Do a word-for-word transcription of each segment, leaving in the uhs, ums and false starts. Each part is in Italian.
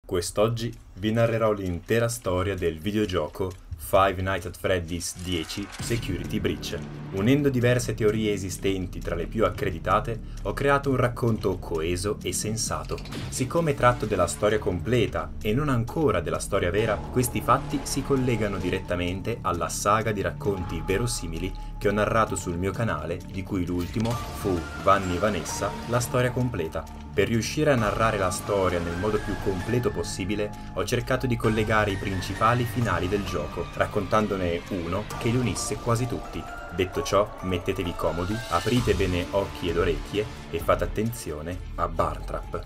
Quest'oggi vi narrerò l'intera storia del videogioco Five Nights at Freddy's dieci Security Breach. Unendo diverse teorie esistenti tra le più accreditate, ho creato un racconto coeso e sensato. Siccome tratto della storia completa e non ancora della storia vera, questi fatti si collegano direttamente alla saga di racconti verosimili che ho narrato sul mio canale, di cui l'ultimo fu Vanni e Vanessa, la storia completa. Per riuscire a narrare la storia nel modo più completo possibile, ho cercato di collegare i principali finali del gioco, raccontandone uno che li unisse quasi tutti. Detto ciò, mettetevi comodi, aprite bene occhi ed orecchie e fate attenzione a Barn Trap.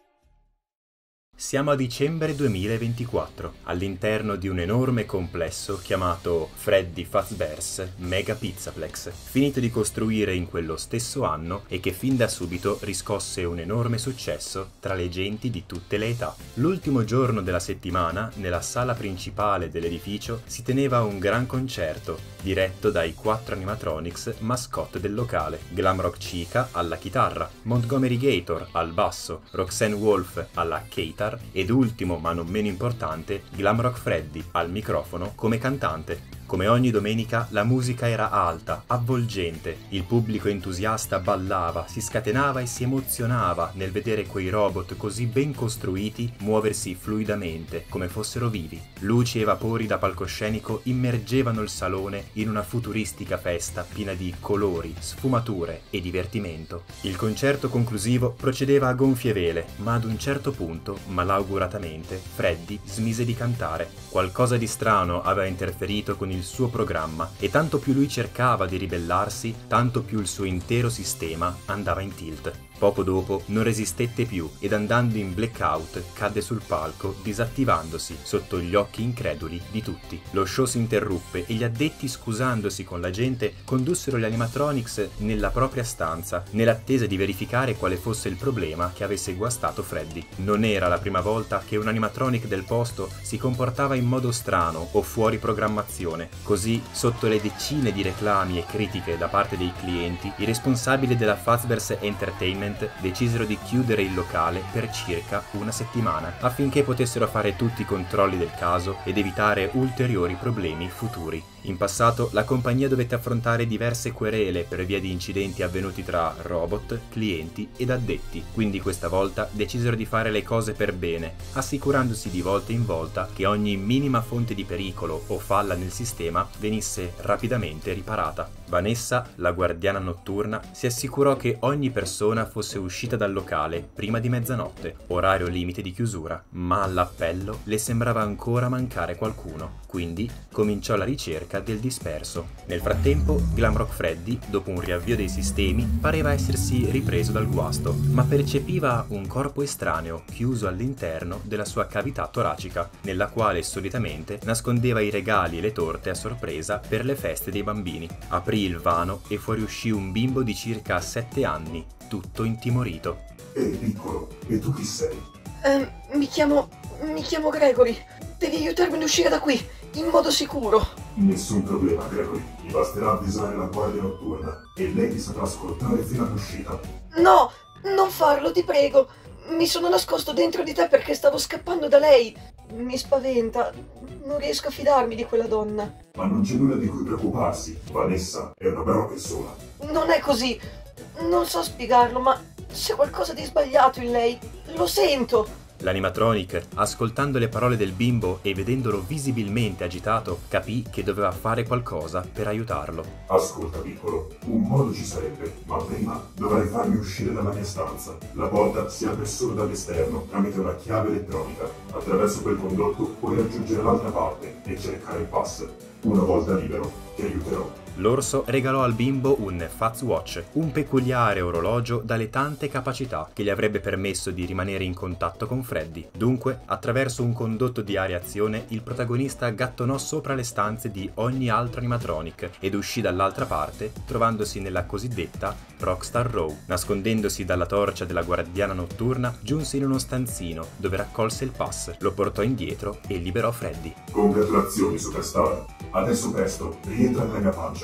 Siamo a dicembre duemilaventiquattro, all'interno di un enorme complesso chiamato Freddy Fazbear's Mega Pizzaplex, finito di costruire in quello stesso anno e che fin da subito riscosse un enorme successo tra le genti di tutte le età. L'ultimo giorno della settimana, nella sala principale dell'edificio, si teneva un gran concerto, diretto dai quattro animatronics mascotte del locale: Glamrock Chica alla chitarra, Montgomery Gator al basso, Roxanne Wolf alla chitarra, ed ultimo ma non meno importante, Glamrock Freddy al microfono come cantante. Come ogni domenica la musica era alta, avvolgente, il pubblico entusiasta ballava, si scatenava e si emozionava nel vedere quei robot così ben costruiti muoversi fluidamente, come fossero vivi. Luci e vapori da palcoscenico immergevano il salone in una futuristica festa piena di colori, sfumature e divertimento. Il concerto conclusivo procedeva a gonfie vele, ma ad un certo punto, malauguratamente, Freddy smise di cantare. Qualcosa di strano aveva interferito con il il suo programma e tanto più lui cercava di ribellarsi, tanto più il suo intero sistema andava in tilt. Poco dopo non resistette più ed andando in blackout cadde sul palco disattivandosi sotto gli occhi increduli di tutti. Lo show si interruppe e gli addetti, scusandosi con la gente, condussero gli animatronics nella propria stanza nell'attesa di verificare quale fosse il problema che avesse guastato Freddy. Non era la prima volta che un animatronic del posto si comportava in modo strano o fuori programmazione. Così, sotto le decine di reclami e critiche da parte dei clienti, i responsabili della Fazbear's Entertainment decisero di chiudere il locale per circa una settimana, affinché potessero fare tutti i controlli del caso ed evitare ulteriori problemi futuri. In passato la compagnia dovette affrontare diverse querele per via di incidenti avvenuti tra robot, clienti ed addetti, quindi questa volta decisero di fare le cose per bene, assicurandosi di volta in volta che ogni minima fonte di pericolo o falla nel sistema venisse rapidamente riparata. Vanessa, la guardiana notturna, si assicurò che ogni persona fosse uscita dal locale prima di mezzanotte, orario limite di chiusura, ma all'appello le sembrava ancora mancare qualcuno, quindi cominciò la ricerca del disperso. Nel frattempo, Glamrock Freddy, dopo un riavvio dei sistemi, pareva essersi ripreso dal guasto, ma percepiva un corpo estraneo chiuso all'interno della sua cavità toracica, nella quale solitamente nascondeva i regali e le torte a sorpresa per le feste dei bambini. Aprì il vano e fuoriuscì un bimbo di circa sette anni, tutto intimorito. Ehi, piccolo, e tu chi sei? Eh, mi chiamo... mi chiamo Gregory. Devi aiutarmi ad uscire da qui, in modo sicuro. Nessun problema, Gregory. Mi basterà avvisare la guardia notturna e lei ti saprà ascoltare fino all'uscita. No, non farlo, ti prego. Mi sono nascosto dentro di te perché stavo scappando da lei. Mi spaventa. Non riesco a fidarmi di quella donna. Ma non c'è nulla di cui preoccuparsi. Vanessa è una brava persona. Non è così. Non so spiegarlo, ma c'è qualcosa di sbagliato in lei. Lo sento. L'animatronic, ascoltando le parole del bimbo e vedendolo visibilmente agitato, capì che doveva fare qualcosa per aiutarlo. Ascolta, piccolo, un modo ci sarebbe, ma prima dovrai farmi uscire dalla mia stanza. La porta si apre solo dall'esterno tramite una chiave elettronica. Attraverso quel condotto puoi raggiungere l'altra parte e cercare il pass. Una volta libero, ti aiuterò. L'orso regalò al bimbo un Fazwatch, un peculiare orologio dalle tante capacità che gli avrebbe permesso di rimanere in contatto con Freddy. Dunque, attraverso un condotto di areazione, il protagonista gattonò sopra le stanze di ogni altro animatronic ed uscì dall'altra parte, trovandosi nella cosiddetta Rockstar Row. Nascondendosi dalla torcia della guardiana notturna, giunse in uno stanzino dove raccolse il pass, lo portò indietro e liberò Freddy. Congratulazioni, superstar. Adesso presto, rientra nella mia pancia.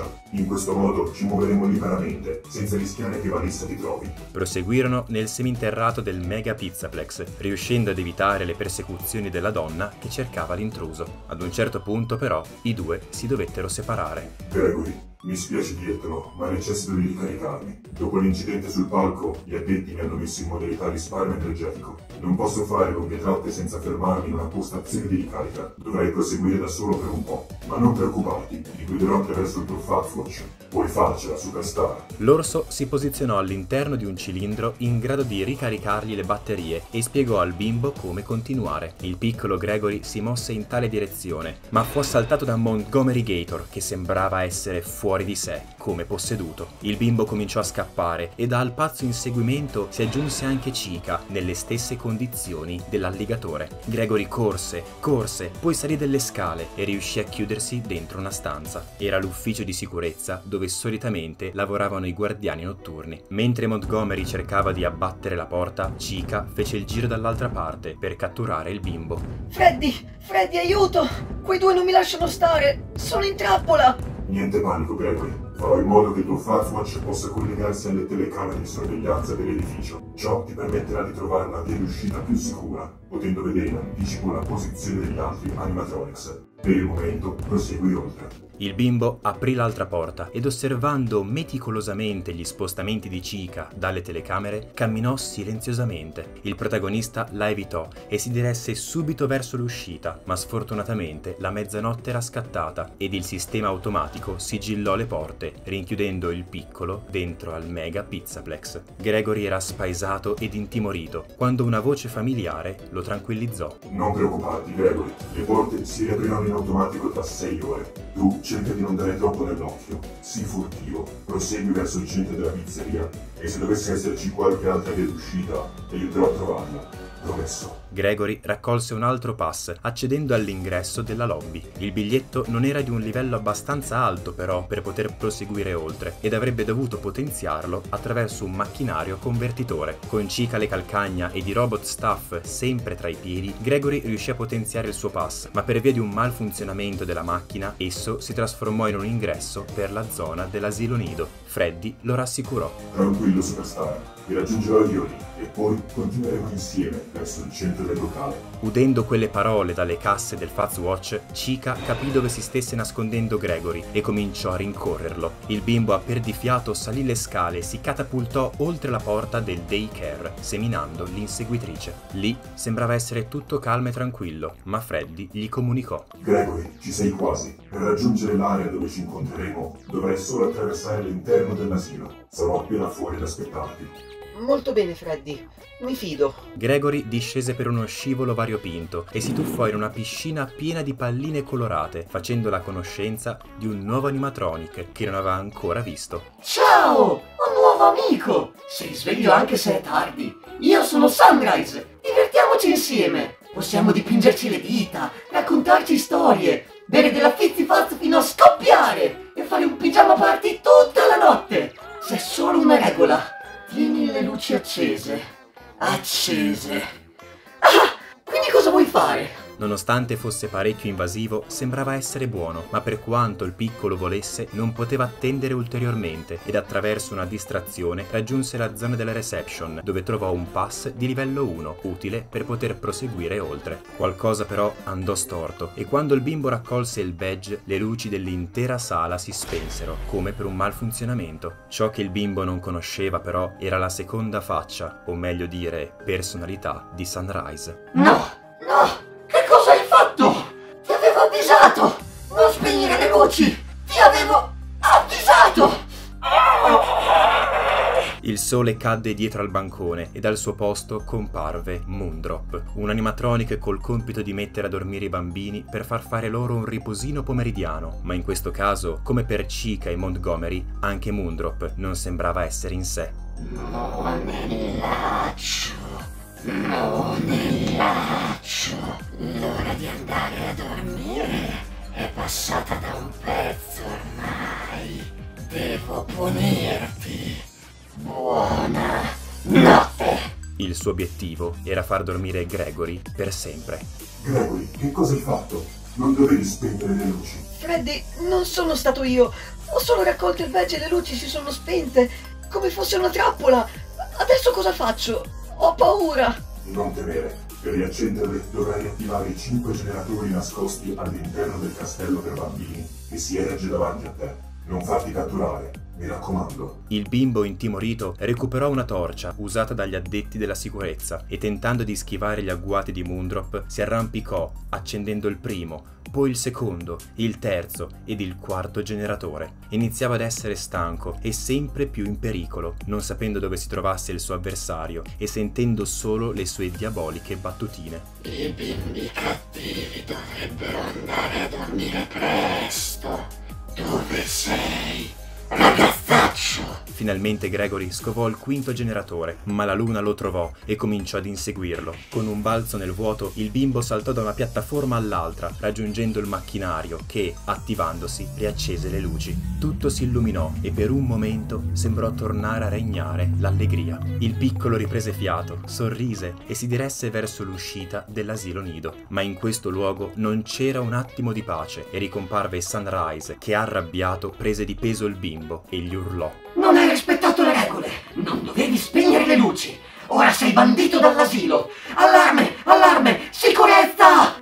roccia. In questo modo ci muoveremo liberamente, senza rischiare che Vanessa ti trovi. Proseguirono nel seminterrato del Mega Pizzaplex, riuscendo ad evitare le persecuzioni della donna che cercava l'intruso. Ad un certo punto, però, i due si dovettero separare. Gregory, mi spiace dirtelo, ma necessito di ricaricarmi. Dopo l'incidente sul palco, gli addetti mi hanno messo in modalità risparmio energetico. Non posso fare lunghe tratte senza fermarmi in una postazione di ricarica. Dovrai proseguire da solo per un po'. Ma non preoccuparti, ti guiderò attraverso il tuo Fazwatch. Puoi farcela, superstar. L'orso si posizionò all'interno di un cilindro in grado di ricaricargli le batterie e spiegò al bimbo come continuare. Il piccolo Gregory si mosse in tale direzione, ma fu assaltato da Montgomery Gator, che sembrava essere fuori di sé, come posseduto. Il bimbo cominciò a scappare e da al pazzo inseguimento si aggiunse anche Chica, nelle stesse condizioni dell'alligatore. Gregory corse, corse, poi salì delle scale e riuscì a chiudersi dentro una stanza. Era l'ufficio di sicurezza dove solitamente lavoravano i guardiani notturni. Mentre Montgomery cercava di abbattere la porta, Chica fece il giro dall'altra parte per catturare il bimbo. Freddy, Freddy, aiuto! Quei due non mi lasciano stare! Sono in trappola! Niente panico, Gregory. Farò in modo che il tuo Fazwatch possa collegarsi alle telecamere di sorveglianza dell'edificio. Ciò ti permetterà di trovare una via di uscita più sicura, potendo vedere in anticipo la posizione degli altri animatronics. Per il momento, prosegui oltre. Il bimbo aprì l'altra porta ed osservando meticolosamente gli spostamenti di Chica dalle telecamere, camminò silenziosamente. Il protagonista la evitò e si diresse subito verso l'uscita, ma sfortunatamente la mezzanotte era scattata ed il sistema automatico sigillò le porte, rinchiudendo il piccolo dentro al Mega Pizzaplex. Gregory era spaesato ed intimorito, quando una voce familiare lo tranquillizzò. Non preoccuparti, Gregory. Le porte si riapriranno in automatico tra sei ore. Tu cerca di non dare troppo nell'occhio. Sii furtivo, prosegui verso il centro della pizzeria e se dovesse esserci qualche altra via d'uscita, ti aiuterò a trovarla. Promesso. Gregory raccolse un altro pass, accedendo all'ingresso della lobby. Il biglietto non era di un livello abbastanza alto però per poter proseguire oltre, ed avrebbe dovuto potenziarlo attraverso un macchinario convertitore. Con Chica alle calcagna ed i robot staff sempre tra i piedi, Gregory riuscì a potenziare il suo pass, ma per via di un malfunzionamento della macchina, esso si trasformò in un ingresso per la zona dell'asilo nido. Freddy lo rassicurò. Tranquillo, superstar. Vi raggiungerò io lì e poi continueremo insieme verso il centro del locale. Udendo quelle parole dalle casse del Fazwatch, Chica capì dove si stesse nascondendo Gregory e cominciò a rincorrerlo. Il bimbo a perdifiato salì le scale e si catapultò oltre la porta del daycare, seminando l'inseguitrice. Lì sembrava essere tutto calmo e tranquillo, ma Freddy gli comunicò. Gregory, ci sei quasi. Per raggiungere l'area dove ci incontreremo, dovrai solo attraversare l'interno dell'asilo. Sarò appena fuori ad aspettarti. Molto bene, Freddy. Mi fido. Gregory discese per uno scivolo variopinto e si tuffò in una piscina piena di palline colorate, facendo la conoscenza di un nuovo animatronic che non aveva ancora visto. Ciao! Un nuovo amico! Sei sveglio anche se è tardi. Io sono Sunrise. Divertiamoci insieme. Possiamo dipingerci le dita, raccontarci storie, bere della fizzifazza fino a scoppiare e fare un pigiama party tutta la notte. C'è solo una regola. Tieni le luci accese. Accese. Ah! Quindi cosa vuoi fare? Nonostante fosse parecchio invasivo, sembrava essere buono, ma per quanto il piccolo volesse, non poteva attendere ulteriormente ed attraverso una distrazione raggiunse la zona della reception, dove trovò un pass di livello uno, utile per poter proseguire oltre. Qualcosa però andò storto e quando il bimbo raccolse il badge, le luci dell'intera sala si spensero, come per un malfunzionamento. Ciò che il bimbo non conosceva però era la seconda faccia, o meglio dire, personalità di Sunrise. No! No! Che cosa hai fatto? Ti avevo avvisato! Non spegnere le luci! Ti avevo avvisato! Il sole cadde dietro al bancone e dal suo posto comparve Moondrop, un animatronic col compito di mettere a dormire i bambini per far fare loro un riposino pomeridiano, ma in questo caso, come per Chica e Montgomery, anche Moondrop non sembrava essere in sé. Monellaccio, monellaccio, l'ora di andare a dormire è passata da un pezzo ormai. Devo punirti. Buona notte. Il suo obiettivo era far dormire Gregory per sempre. Gregory, che cosa hai fatto? Non dovevi spegnere le luci. Freddy, non sono stato io. Ho solo raccolto il badge e le luci si sono spente, come fosse una trappola. Adesso cosa faccio? Ho paura. Non temere. Per riaccenderle dovrai attivare i cinque generatori nascosti all'interno del castello per bambini che si erge davanti a te. Non farti catturare, mi raccomando. Il bimbo intimorito recuperò una torcia usata dagli addetti della sicurezza e tentando di schivare gli agguati di Moondrop si arrampicò accendendo il primo, poi il secondo, il terzo ed il quarto generatore. Iniziava ad essere stanco e sempre più in pericolo, non sapendo dove si trovasse il suo avversario e sentendo solo le sue diaboliche battutine. I bimbi cattivi dovrebbero andare a dormire presto. Dove sei, ragazzaccio? Finalmente Gregory scovò il quinto generatore, ma la luna lo trovò e cominciò ad inseguirlo. Con un balzo nel vuoto, il bimbo saltò da una piattaforma all'altra, raggiungendo il macchinario che, attivandosi, riaccese le luci. Tutto si illuminò e per un momento sembrò tornare a regnare l'allegria. Il piccolo riprese fiato, sorrise e si diresse verso l'uscita dell'asilo nido. Ma in questo luogo non c'era un attimo di pace e ricomparve Sunrise che, arrabbiato, prese di peso il bimbo e gli urlò: Non hai rispettato le regole! Non dovevi spegnere le luci! Ora sei bandito dall'asilo! Allarme! Allarme! Sicurezza!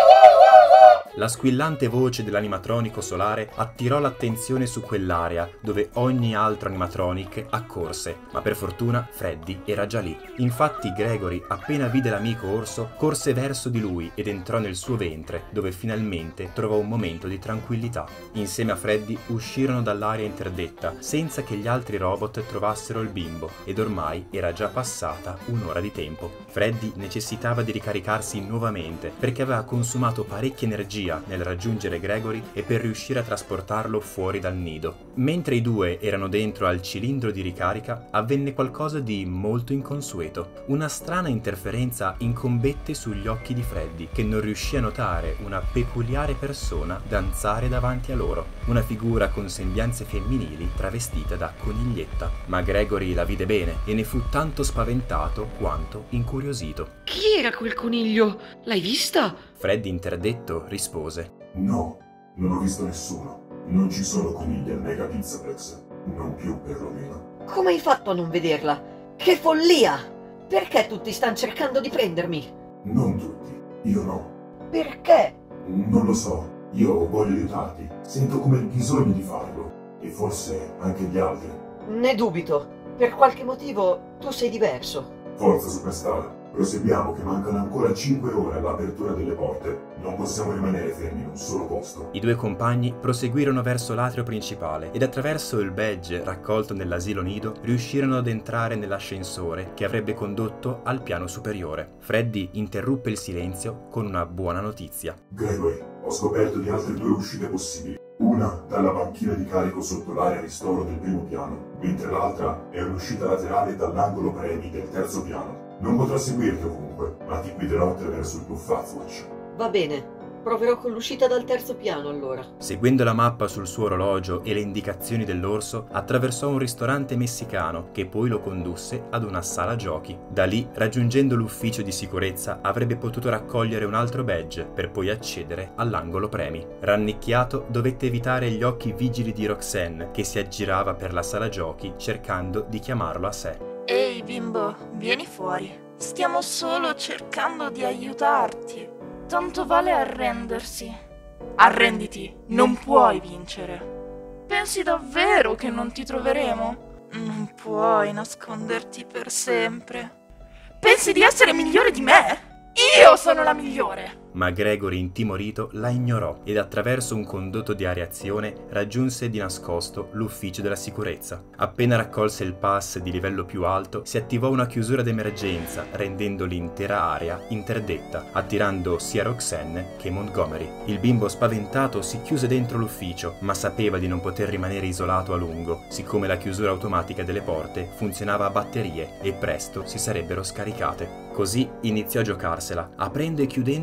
La squillante voce dell'animatronico solare attirò l'attenzione su quell'area dove ogni altro animatronic accorse, ma per fortuna Freddy era già lì. Infatti Gregory, appena vide l'amico orso, corse verso di lui ed entrò nel suo ventre, dove finalmente trovò un momento di tranquillità. Insieme a Freddy uscirono dall'area interdetta, senza che gli altri robot trovassero il bimbo, ed ormai era già passata un'ora di tempo. Freddy necessitava di ricaricarsi nuovamente, perché aveva consumato parecchia energia nel raggiungere Gregory e per riuscire a trasportarlo fuori dal nido. Mentre i due erano dentro al cilindro di ricarica, avvenne qualcosa di molto inconsueto. Una strana interferenza incombette sugli occhi di Freddy, che non riuscì a notare una peculiare persona danzare davanti a loro, una figura con sembianze femminili travestita da coniglietta. Ma Gregory la vide bene e ne fu tanto spaventato quanto incuriosito. Chi era quel coniglio? L'hai vista? Freddy, interdetto, rispose: No, non ho visto nessuno. Non ci sono conigli al Mega Pizzaplex. Non più, perlomeno. Come hai fatto a non vederla? Che follia! Perché tutti stanno cercando di prendermi? Non tutti. Io no. Perché? Non lo so. Io voglio aiutarti. Sento come il bisogno di farlo. E forse anche gli altri. Ne dubito. Per qualche motivo tu sei diverso. Forza, Superstar. Proseguiamo che mancano ancora cinque ore all'apertura delle porte. Non possiamo rimanere fermi in un solo posto. I due compagni proseguirono verso l'atrio principale ed attraverso il badge raccolto nell'asilo nido riuscirono ad entrare nell'ascensore che avrebbe condotto al piano superiore. Freddy interruppe il silenzio con una buona notizia. Gregory, ho scoperto di altre due uscite possibili. Una dalla banchina di carico sotto l'area ristoro del primo piano, mentre l'altra è un'uscita laterale dall'angolo premi del terzo piano. Non potrò seguirti ovunque, ma ti guiderò attraverso il tuo Fazwatch. Va bene. Proverò con l'uscita dal terzo piano, allora. Seguendo la mappa sul suo orologio e le indicazioni dell'orso, attraversò un ristorante messicano che poi lo condusse ad una sala giochi. Da lì, raggiungendo l'ufficio di sicurezza, avrebbe potuto raccogliere un altro badge per poi accedere all'angolo premi. Rannicchiato, dovette evitare gli occhi vigili di Roxanne, che si aggirava per la sala giochi cercando di chiamarlo a sé. Ehi bimbo, vieni fuori. Stiamo solo cercando di aiutarti. Tanto vale arrendersi. Arrenditi, non puoi vincere. Pensi davvero che non ti troveremo? Non puoi nasconderti per sempre. Pensi di essere migliore di me? Io sono la migliore! Ma Gregory, intimorito, la ignorò ed attraverso un condotto di areazione raggiunse di nascosto l'ufficio della sicurezza. Appena raccolse il pass di livello più alto, si attivò una chiusura d'emergenza, rendendo l'intera area interdetta, attirando sia Roxanne che Montgomery. Il bimbo spaventato si chiuse dentro l'ufficio, ma sapeva di non poter rimanere isolato a lungo, siccome la chiusura automatica delle porte funzionava a batterie e presto si sarebbero scaricate. Così iniziò a giocarsela, aprendo e chiudendo le due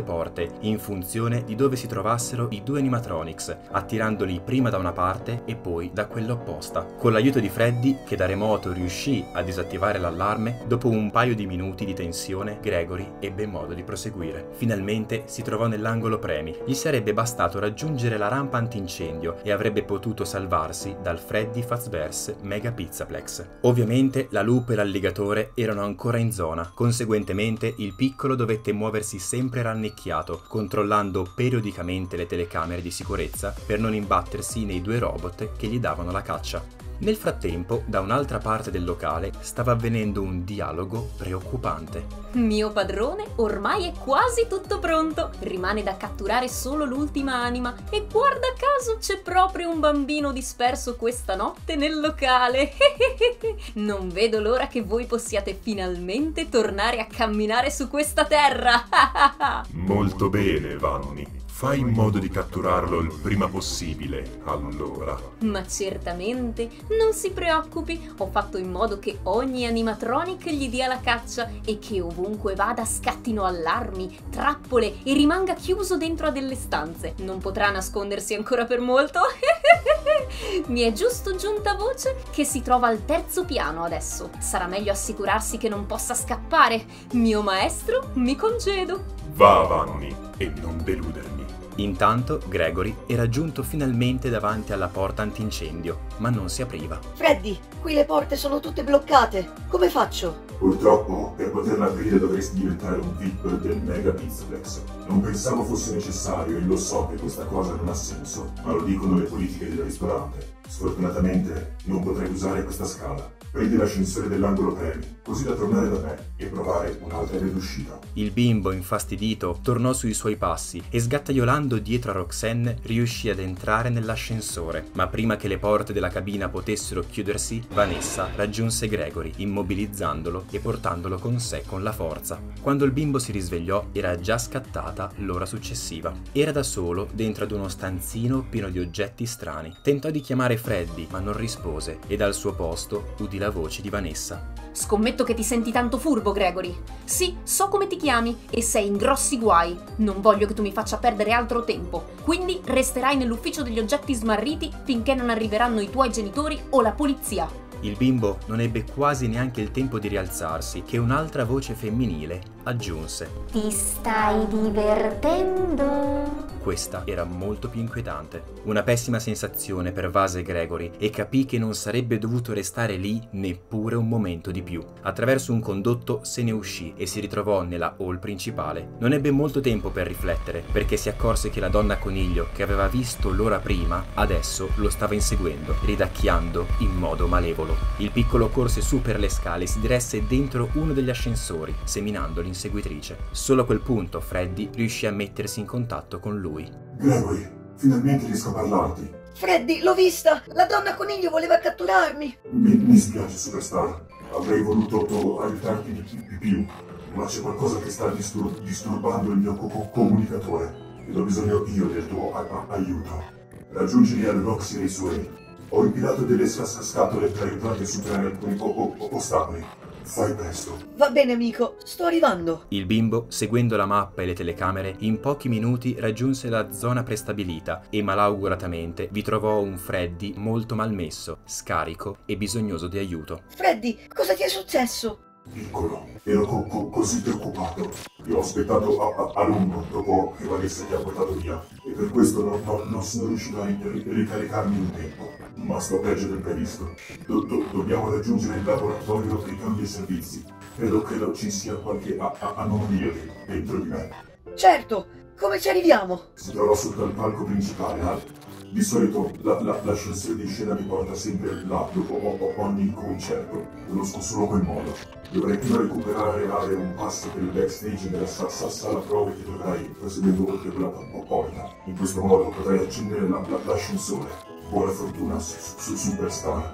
porte in funzione di dove si trovassero i due animatronics, attirandoli prima da una parte e poi da quella opposta. Con l'aiuto di Freddy, che da remoto riuscì a disattivare l'allarme, dopo un paio di minuti di tensione, Gregory ebbe modo di proseguire. Finalmente si trovò nell'angolo premi. Gli sarebbe bastato raggiungere la rampa antincendio e avrebbe potuto salvarsi dal Freddy Fazbear's Mega Pizzaplex. Ovviamente la lupa e l'alligatore erano ancora in zona, conseguentemente il piccolo dovette muoversi sempre rannicchiato, controllando periodicamente le telecamere di sicurezza per non imbattersi nei due robot che gli davano la caccia. Nel frattempo, da un'altra parte del locale stava avvenendo un dialogo preoccupante. Mio padrone ormai è quasi tutto pronto, rimane da catturare solo l'ultima anima e guarda caso c'è proprio un bambino disperso questa notte nel locale. Non vedo l'ora che voi possiate finalmente tornare a camminare su questa terra. Molto bene, Vanni. Fai in modo di catturarlo il prima possibile, allora. Ma certamente, non si preoccupi, ho fatto in modo che ogni animatronic gli dia la caccia e che ovunque vada scattino allarmi, trappole e rimanga chiuso dentro a delle stanze. Non potrà nascondersi ancora per molto. Mi è giusto giunta voce che si trova al terzo piano adesso. Sarà meglio assicurarsi che non possa scappare. Mio maestro, mi congedo. Va, Vanni, e non deludermi. Intanto Gregory era giunto finalmente davanti alla porta antincendio, ma non si apriva. Freddy, qui le porte sono tutte bloccate. Come faccio? Purtroppo, per poterla aprire dovresti diventare un V I P del Mega Pizzaplex. Non pensavo fosse necessario e lo so che questa cosa non ha senso, ma lo dicono le politiche del ristorante. Sfortunatamente non potrei usare questa scala. Prendi l'ascensore dell'angolo premi, così da tornare da me e provare un'altra via d'uscita. Il bimbo, infastidito, tornò sui suoi passi e sgattaiolando dietro a Roxanne riuscì ad entrare nell'ascensore. Ma prima che le porte della cabina potessero chiudersi, Vanessa raggiunse Gregory, immobilizzandolo e portandolo con sé con la forza. Quando il bimbo si risvegliò, era già scattata l'ora successiva. Era da solo dentro ad uno stanzino pieno di oggetti strani. Tentò di chiamare Freddy, ma non rispose e dal suo posto udì la voce di Vanessa. Scommetto che ti senti tanto furbo, Gregory. Sì, so come ti chiami e sei in grossi guai. Non voglio che tu mi faccia perdere altro tempo. Quindi resterai nell'ufficio degli oggetti smarriti finché non arriveranno i tuoi genitori o la polizia. Il bimbo non ebbe quasi neanche il tempo di rialzarsi che un'altra voce femminile aggiunse: Ti stai divertendo? Questa era molto più inquietante. Una pessima sensazione pervase Gregory e capì che non sarebbe dovuto restare lì neppure un momento di più. Attraverso un condotto se ne uscì e si ritrovò nella hall principale. Non ebbe molto tempo per riflettere, perché si accorse che la donna coniglio che aveva visto l'ora prima adesso lo stava inseguendo, ridacchiando in modo malevolo. Il piccolo corse su per le scale e si diresse dentro uno degli ascensori, seminando l'inseguitrice. Solo a quel punto Freddy riuscì a mettersi in contatto con lui. Gregory, finalmente riesco a parlarti. Freddy, l'ho vista! La donna coniglio voleva catturarmi! Mi, mi spiace, Superstar. Avrei voluto aiutarti di, di più, ma c'è qualcosa che sta distur disturbando il mio co co comunicatore ed ho bisogno io del tuo aiuto. Raggiungimi al Roxy Raceway. Ho impilato delle scatole per aiutarti a superare alcuni ostacoli. Fai presto. Va bene, amico, sto arrivando. Il bimbo, seguendo la mappa e le telecamere, in pochi minuti raggiunse la zona prestabilita e malauguratamente vi trovò un Freddy molto malmesso, scarico e bisognoso di aiuto. Freddy, cosa ti è successo? Piccolo, ero co co così preoccupato. Ti ho aspettato a, a, a lungo dopo che Vanessa ti ha portato via e per questo non, non, non sono riuscito a ricaricarmi in tempo. Ma sto peggio del previsto. Do, do, dobbiamo raggiungere il laboratorio dei cambi e servizi. Credo che ci sia qualche anomalia dentro di me. Certo, come ci arriviamo? Si trova sotto il palco principale, eh? Di solito l'ascensore di scena mi porta sempre là dopo ogni concerto. Conosco solo quel modo. Dovrei prima recuperare e avere un passo per il backstage della sa sa sala prove che dovrai proseguendo oltre quella porta. In questo modo potrai accendere l'ascensore. Buona fortuna su, su Superstar.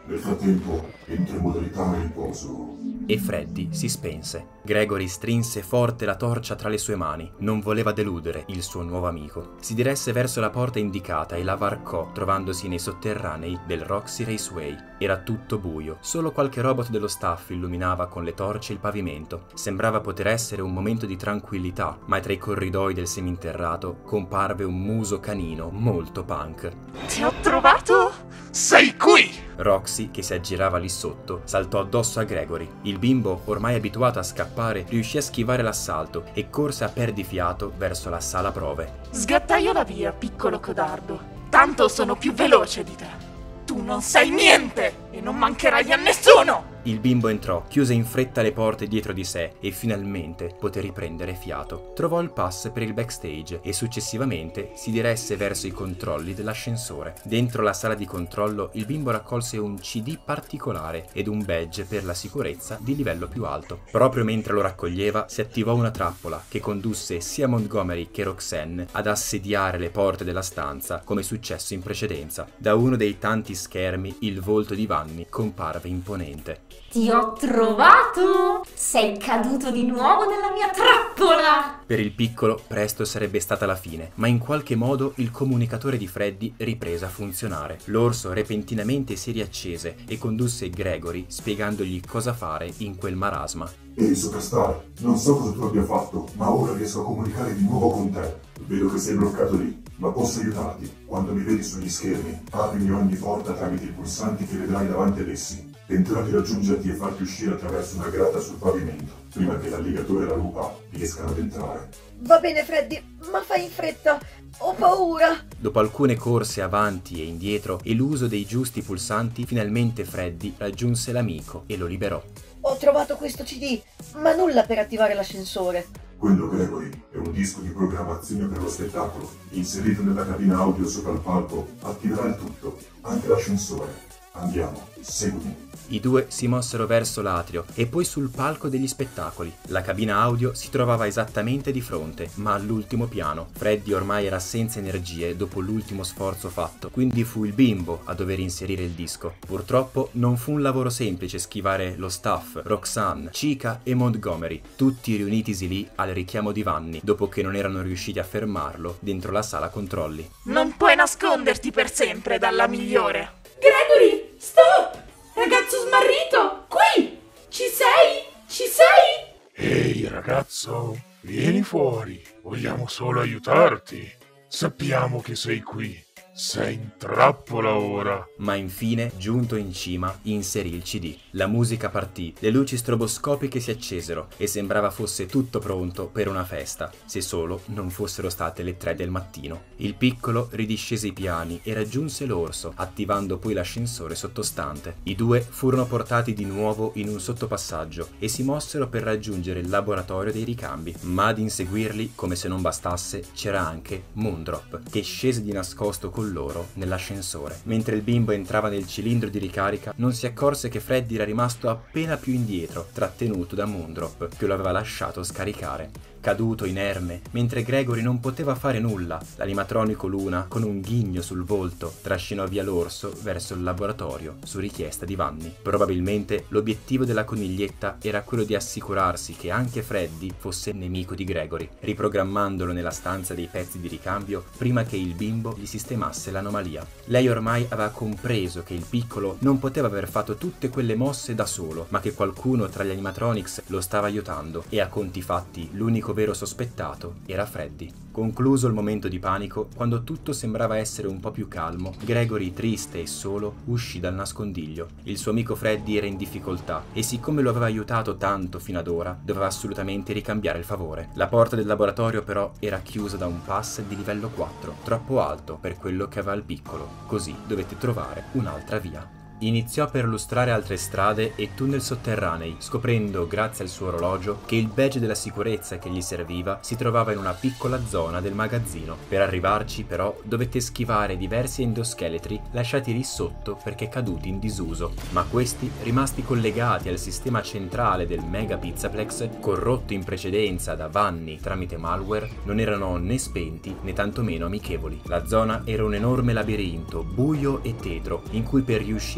Nel frattempo entro in modalità riposo. E Freddy si spense. Gregory strinse forte la torcia tra le sue mani. Non voleva deludere il suo nuovo amico. Si diresse verso la porta indicata e la varcò, trovandosi nei sotterranei del Roxy Raceway. Era tutto buio. Solo qualche robot dello staff illuminava con le torce il pavimento. Sembrava poter essere un momento di tranquillità, ma tra i corridoi del seminterrato comparve un muso canino molto punk. Ti ho trovato? Sei qui! Roxy, che si aggirava lì sotto, saltò addosso a Gregory. Il bimbo, ormai abituato a scappare, riuscì a schivare l'assalto e corse a perdifiato verso la sala prove. Sgattaiola via, piccolo codardo. Tanto sono più veloce di te. Tu non sei niente e non mancherai a nessuno! Il bimbo entrò, chiuse in fretta le porte dietro di sé e finalmente poté riprendere fiato. Trovò il pass per il backstage e successivamente si diresse verso i controlli dell'ascensore. Dentro la sala di controllo il bimbo raccolse un C D particolare ed un badge per la sicurezza di livello più alto. Proprio mentre lo raccoglieva si attivò una trappola che condusse sia Montgomery che Roxanne ad assediare le porte della stanza come successo in precedenza. Da uno dei tanti schermi il volto di Vanni comparve imponente. Ti ho trovato! Sei caduto di nuovo nella mia trappola! Per il piccolo presto sarebbe stata la fine, ma in qualche modo il comunicatore di Freddy riprese a funzionare. L'orso repentinamente si riaccese e condusse Gregory spiegandogli cosa fare in quel marasma. Ehi, Superstar, non so cosa tu abbia fatto, ma ora riesco a comunicare di nuovo con te. Vedo che sei bloccato lì, ma posso aiutarti. Quando mi vedi sugli schermi, aprimi ogni porta tramite i pulsanti che vedrai davanti ad essi. Tenterò di raggiungerti e farti uscire attraverso una grata sul pavimento, prima che l'alligatore e la lupa riescano ad entrare. Va bene, Freddy, ma fai in fretta. Ho paura. Dopo alcune corse avanti e indietro e l'uso dei giusti pulsanti, finalmente Freddy raggiunse l'amico e lo liberò. Ho trovato questo C D, ma nulla per attivare l'ascensore. Quello, Gregory, è un disco di programmazione per lo spettacolo. Inserito nella cabina audio sopra il palco, attiverà il tutto, anche l'ascensore. Andiamo, seguimi. I due si mossero verso l'atrio e poi sul palco degli spettacoli. La cabina audio si trovava esattamente di fronte, ma all'ultimo piano. Freddy ormai era senza energie dopo l'ultimo sforzo fatto, quindi fu il bimbo a dover inserire il disco. Purtroppo non fu un lavoro semplice schivare lo staff, Roxanne, Chica e Montgomery, tutti riunitisi lì al richiamo di Vanni, dopo che non erano riusciti a fermarlo dentro la sala controlli. Non puoi nasconderti per sempre dalla migliore. Gregory, stop! Ragazzo smarrito, qui! Ci sei? Ci sei? Ehi ragazzo, vieni fuori, vogliamo solo aiutarti. Sappiamo che sei qui, sei in trappola ora. Ma infine, giunto in cima, inserì il C D. La musica partì, le luci stroboscopiche si accesero e sembrava fosse tutto pronto per una festa, se solo non fossero state le tre del mattino. Il piccolo ridiscese i piani e raggiunse l'orso, attivando poi l'ascensore sottostante. I due furono portati di nuovo in un sottopassaggio e si mossero per raggiungere il laboratorio dei ricambi, ma ad inseguirli, come se non bastasse, c'era anche Moondrop, che scese di nascosto con loro nell'ascensore. Mentre il bimbo entrava nel cilindro di ricarica, non si accorse che Freddy era rimasto appena più indietro, trattenuto da Moondrop, che lo aveva lasciato scaricare. Caduto inerme, mentre Gregory non poteva fare nulla, l'animatronico Luna, con un ghigno sul volto, trascinò via l'orso verso il laboratorio, su richiesta di Vanni. Probabilmente l'obiettivo della coniglietta era quello di assicurarsi che anche Freddy fosse nemico di Gregory, riprogrammandolo nella stanza dei pezzi di ricambio prima che il bimbo gli sistemasse l'anomalia. Lei ormai aveva compreso che il piccolo non poteva aver fatto tutte quelle mosse da solo, ma che qualcuno tra gli animatronics lo stava aiutando, e a conti fatti l'unico vero sospettato era Freddy. Concluso il momento di panico, quando tutto sembrava essere un po' più calmo, Gregory, triste e solo, uscì dal nascondiglio. Il suo amico Freddy era in difficoltà e siccome lo aveva aiutato tanto fino ad ora, doveva assolutamente ricambiare il favore. La porta del laboratorio però era chiusa da un pass di livello quattro, troppo alto per quello che aveva il piccolo, così dovette trovare un'altra via. Iniziò a perlustrare altre strade e tunnel sotterranei, scoprendo, grazie al suo orologio, che il badge della sicurezza che gli serviva si trovava in una piccola zona del magazzino. Per arrivarci, però, dovette schivare diversi endoscheletri lasciati lì sotto perché caduti in disuso. Ma questi, rimasti collegati al sistema centrale del Mega Pizzaplex, corrotto in precedenza da Vanni tramite malware, non erano né spenti né tantomeno amichevoli. La zona era un enorme labirinto, buio e tetro, in cui per riuscire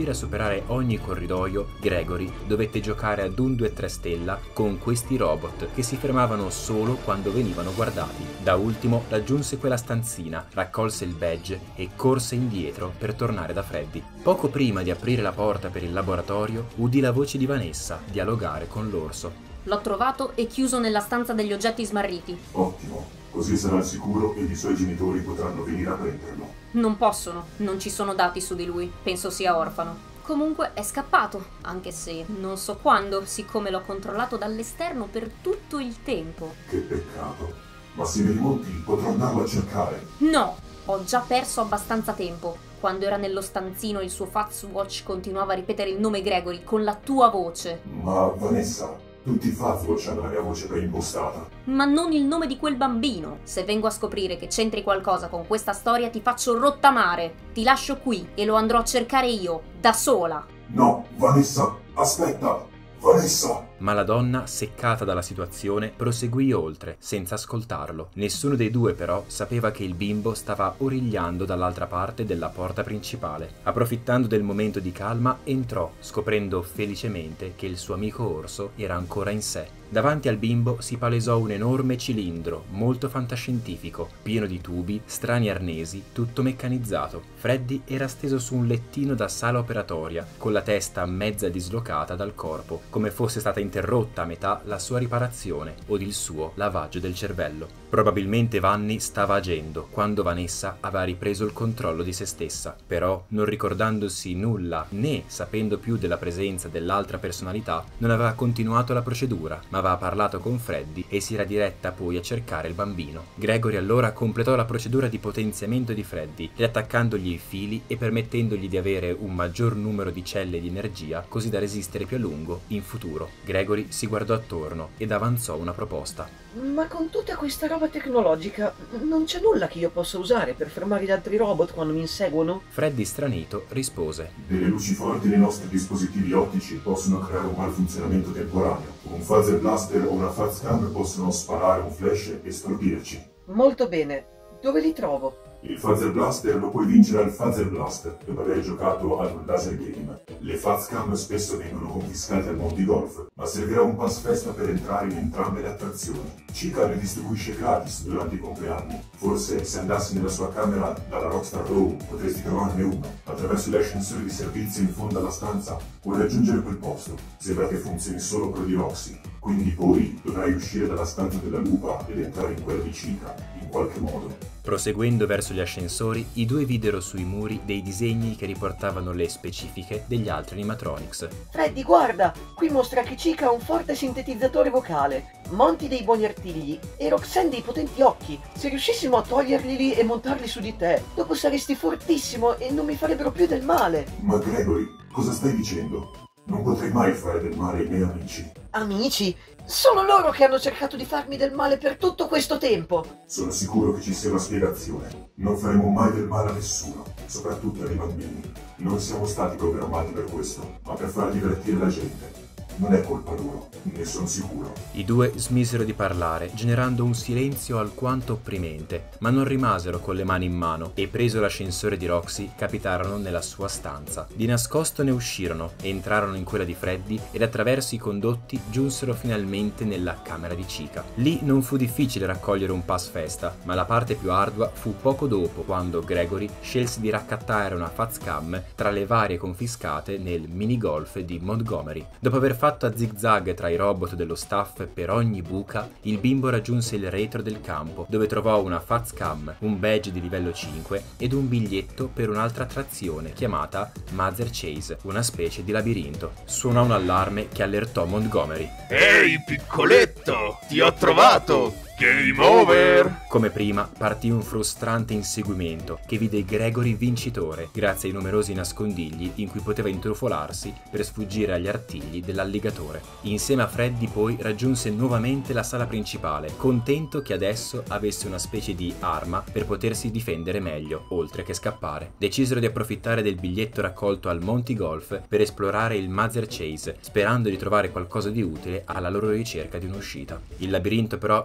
riuscire a superare ogni corridoio, Gregory dovette giocare ad un due tre stella con questi robot che si fermavano solo quando venivano guardati. Da ultimo raggiunse quella stanzina, raccolse il badge e corse indietro per tornare da Freddy. Poco prima di aprire la porta per il laboratorio, udì la voce di Vanessa dialogare con l'orso. L'ho trovato e chiuso nella stanza degli oggetti smarriti. Ottimo, così sarà al sicuro ed i suoi genitori potranno venire a prenderlo. Non possono, non ci sono dati su di lui, penso sia orfano. Comunque è scappato, anche se non so quando, siccome l'ho controllato dall'esterno per tutto il tempo. Che peccato, ma se mi rimonti potrò andarlo a cercare. No, ho già perso abbastanza tempo. Quando era nello stanzino il suo Fazwatch continuava a ripetere il nome Gregory con la tua voce. Ma Vanessa, tutti i Fazwatch hanno la mia voce preimpostata. Ma non il nome di quel bambino. Se vengo a scoprire che c'entri qualcosa con questa storia ti faccio rottamare. Ti lascio qui e lo andrò a cercare io, da sola. No, Vanessa, aspetta! Vanessa! Ma la donna, seccata dalla situazione, proseguì oltre, senza ascoltarlo. Nessuno dei due però sapeva che il bimbo stava origliando dall'altra parte della porta principale. Approfittando del momento di calma, entrò, scoprendo felicemente che il suo amico orso era ancora in sé. Davanti al bimbo si palesò un enorme cilindro, molto fantascientifico, pieno di tubi, strani arnesi, tutto meccanizzato. Freddy era steso su un lettino da sala operatoria, con la testa mezza dislocata dal corpo, come fosse stata interrotta a metà la sua riparazione o il suo lavaggio del cervello. Probabilmente Vanni stava agendo quando Vanessa aveva ripreso il controllo di se stessa, però non ricordandosi nulla né sapendo più della presenza dell'altra personalità, non aveva continuato la procedura, ma aveva parlato con Freddy e si era diretta poi a cercare il bambino. Gregory allora completò la procedura di potenziamento di Freddy, riattaccandogli i fili e permettendogli di avere un maggior numero di celle di energia così da resistere più a lungo in futuro. Gregory si guardò attorno ed avanzò una proposta. Ma con tutta questa roba tecnologica non c'è nulla che io possa usare per fermare gli altri robot quando mi inseguono? Freddy stranito rispose. Delle luci forti nei nostri dispositivi ottici possono creare un malfunzionamento temporaneo. Un phaser blaster o una fazcam possono sparare un flash e stordirci. Molto bene. Dove li trovo? Il Phaser Blaster lo puoi vincere al Phaser Blaster dopo aver giocato ad un laser game. Le Fazcam spesso vengono confiscate al Monty Golf, ma servirà un pass festa per entrare in entrambe le attrazioni. Chica le distribuisce gratis durante i compleanni. Forse se andassi nella sua camera dalla Rockstar Row potresti trovarne uno. Attraverso gli ascensori di servizio in fondo alla stanza puoi raggiungere quel posto. Sembra che funzioni solo quello di Roxy, quindi poi dovrai uscire dalla stanza della lupa ed entrare in quella di Chica, in qualche modo. Proseguendo verso gli ascensori, i due videro sui muri dei disegni che riportavano le specifiche degli altri animatronics. Freddy, guarda! Qui mostra che Chica ha un forte sintetizzatore vocale, Monty dei buoni artigli e Roxanne dei potenti occhi. Se riuscissimo a toglierli lì e montarli su di te, dopo saresti fortissimo e non mi farebbero più del male. Ma Gregory, cosa stai dicendo? Non potrei mai fare del male ai miei amici. Amici? Sono loro che hanno cercato di farmi del male per tutto questo tempo. Sono sicuro che ci sia una spiegazione. Non faremo mai del male a nessuno, soprattutto ai bambini. Non siamo stati programmati per questo, ma per far divertire la gente. Non è colpa loro, ne sono sicuro. I due smisero di parlare, generando un silenzio alquanto opprimente, ma non rimasero con le mani in mano e, preso l'ascensore di Roxy, capitarono nella sua stanza. Di nascosto ne uscirono, entrarono in quella di Freddy ed attraverso i condotti giunsero finalmente nella camera di Chica. Lì non fu difficile raccogliere un pass festa, ma la parte più ardua fu poco dopo, quando Gregory scelse di raccattare una Fazcam tra le varie confiscate nel minigolf di Montgomery. Dopo aver fatto a zigzag tra i robot dello staff per ogni buca, il bimbo raggiunse il retro del campo, dove trovò una Fazcam, un badge di livello cinque ed un biglietto per un'altra attrazione chiamata Mother Chase, una specie di labirinto. Suonò un allarme che allertò Montgomery. Ehi, piccoletto, ti ho trovato! Game over! Come prima, partì un frustrante inseguimento che vide Gregory vincitore grazie ai numerosi nascondigli in cui poteva intrufolarsi per sfuggire agli artigli dell'alligatore. Insieme a Freddy poi raggiunse nuovamente la sala principale, contento che adesso avesse una specie di arma per potersi difendere meglio, oltre che scappare. Decisero di approfittare del biglietto raccolto al Monty Golf per esplorare il Mother Chase, sperando di trovare qualcosa di utile alla loro ricerca di un'uscita. Il labirinto però era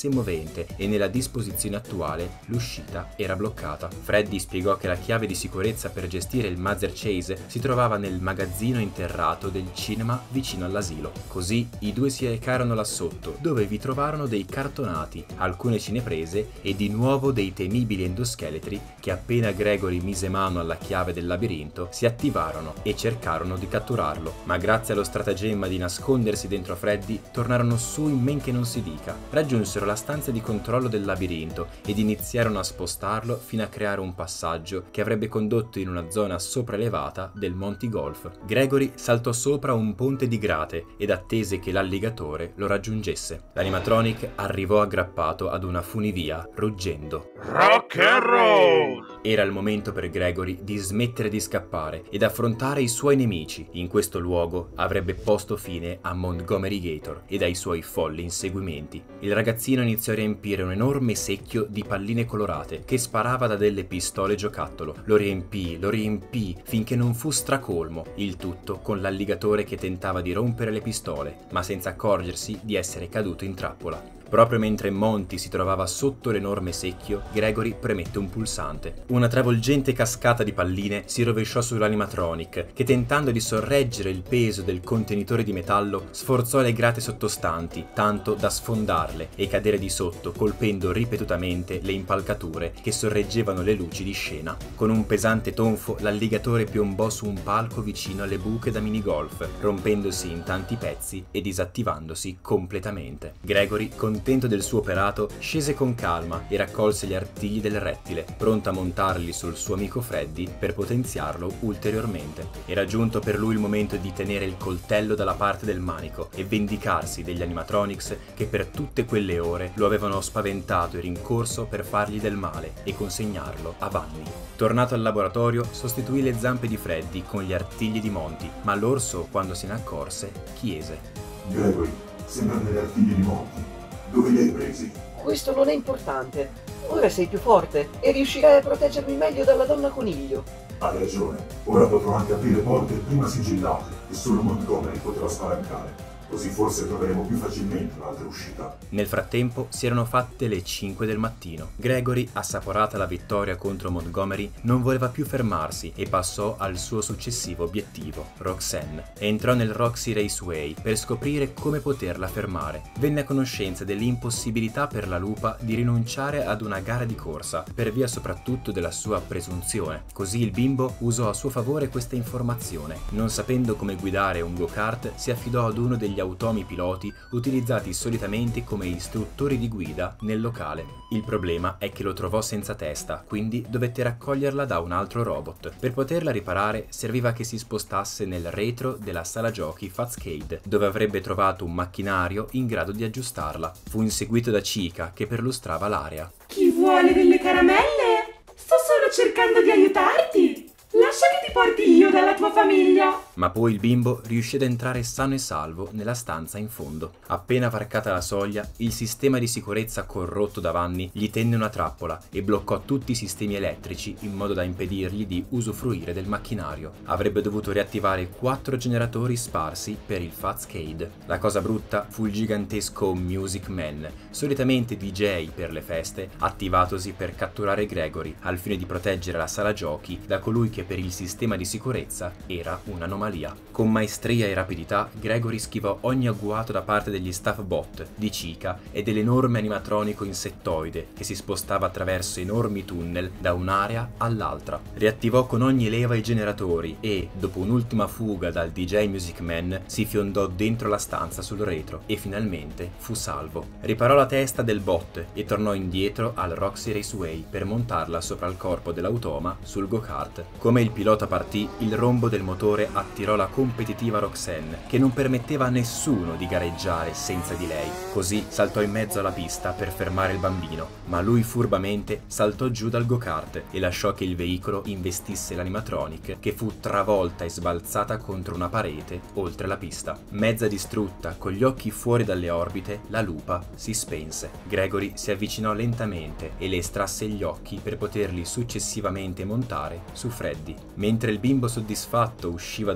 l'asse movente e nella disposizione attuale l'uscita era bloccata. Freddy spiegò che la chiave di sicurezza per gestire il Mother Chase si trovava nel magazzino interrato del cinema vicino all'asilo. Così i due si recarono là sotto, dove vi trovarono dei cartonati, alcune cineprese e di nuovo dei temibili endoscheletri che appena Gregory mise mano alla chiave del labirinto si attivarono e cercarono di catturarlo, ma grazie allo stratagemma di nascondersi dentro Freddy tornarono su in men che non si dica. Raggiunsero la stanza di controllo del labirinto ed iniziarono a spostarlo fino a creare un passaggio che avrebbe condotto in una zona sopraelevata del Monty Golf. Gregory saltò sopra un ponte di grate ed attese che l'alligatore lo raggiungesse. L'animatronic arrivò aggrappato ad una funivia, ruggendo. Rock and roll! Era il momento per Gregory di smettere di scappare ed affrontare i suoi nemici. In questo luogo avrebbe posto fine a Montgomery Gator ed ai suoi folli inseguimenti. Il ragazzino iniziò a riempire un enorme secchio di palline colorate che sparava da delle pistole giocattolo. Lo riempì, lo riempì finché non fu stracolmo, il tutto con l'alligatore che tentava di rompere le pistole, ma senza accorgersi di essere caduto in trappola. Proprio mentre Monty si trovava sotto l'enorme secchio, Gregory premette un pulsante. Una travolgente cascata di palline si rovesciò sull'animatronic, che tentando di sorreggere il peso del contenitore di metallo, sforzò le grate sottostanti, tanto da sfondarle e cadere di sotto, colpendo ripetutamente le impalcature che sorreggevano le luci di scena. Con un pesante tonfo, l'alligatore piombò su un palco vicino alle buche da minigolf, rompendosi in tanti pezzi e disattivandosi completamente. Gregory, con contento del suo operato, scese con calma e raccolse gli artigli del rettile, pronto a montarli sul suo amico Freddy per potenziarlo ulteriormente. Era giunto per lui il momento di tenere il coltello dalla parte del manico e vendicarsi degli animatronics che per tutte quelle ore lo avevano spaventato e rincorso per fargli del male e consegnarlo a Vanni. Tornato al laboratorio, sostituì le zampe di Freddy con gli artigli di Monty, ma l'orso, quando se ne accorse, chiese: Gregory, sembrano degli artigli di Monty. Dove li hai presi? Questo non è importante. Ora sei più forte e riuscirai a proteggermi meglio dalla donna coniglio. Hai ragione. Ora potrò anche aprire porte prima sigillate che solo Montgomery poteva spalancare. Così forse troveremo più facilmente un'altra uscita. Nel frattempo si erano fatte le cinque del mattino. Gregory, assaporata la vittoria contro Montgomery, non voleva più fermarsi e passò al suo successivo obiettivo, Roxanne. Entrò nel Roxy Raceway per scoprire come poterla fermare. Venne a conoscenza dell'impossibilità per la lupa di rinunciare ad una gara di corsa, per via soprattutto della sua presunzione. Così il bimbo usò a suo favore questa informazione. Non sapendo come guidare un go-kart, si affidò ad uno degli automi piloti utilizzati solitamente come istruttori di guida nel locale. Il problema è che lo trovò senza testa, quindi dovette raccoglierla da un altro robot. Per poterla riparare serviva che si spostasse nel retro della sala giochi Fazcade, dove avrebbe trovato un macchinario in grado di aggiustarla. Fu inseguito da Chica, che perlustrava l'area. Chi vuole delle caramelle? Sto solo cercando di aiutarti. Lascia che ti porti io dalla tua famiglia. Ma poi il bimbo riuscì ad entrare sano e salvo nella stanza in fondo. Appena varcata la soglia, il sistema di sicurezza corrotto da Vanni gli tenne una trappola e bloccò tutti i sistemi elettrici in modo da impedirgli di usufruire del macchinario. Avrebbe dovuto riattivare quattro generatori sparsi per il Fazcade. La cosa brutta fu il gigantesco Music Man, solitamente D J per le feste, attivatosi per catturare Gregory al fine di proteggere la sala giochi da colui che per il sistema di sicurezza era un'anomalia. Con maestria e rapidità, Gregory schivò ogni agguato da parte degli staff bot, di Chica e dell'enorme animatronico insettoide che si spostava attraverso enormi tunnel da un'area all'altra. Riattivò con ogni leva i generatori e, dopo un'ultima fuga dal D J Music Man, si fiondò dentro la stanza sul retro e finalmente fu salvo. Riparò la testa del bot e tornò indietro al Roxy Raceway per montarla sopra il corpo dell'automa sul go-kart. Come il pilota partì, il rombo del motore attirò la competitiva Roxanne, che non permetteva a nessuno di gareggiare senza di lei. Così saltò in mezzo alla pista per fermare il bambino, ma lui furbamente saltò giù dal go-kart e lasciò che il veicolo investisse l'animatronic, che fu travolta e sbalzata contro una parete oltre la pista. Mezza distrutta, con gli occhi fuori dalle orbite, la lupa si spense. Gregory si avvicinò lentamente e le estrasse gli occhi per poterli successivamente montare su Freddy. Mentre il bimbo soddisfatto usciva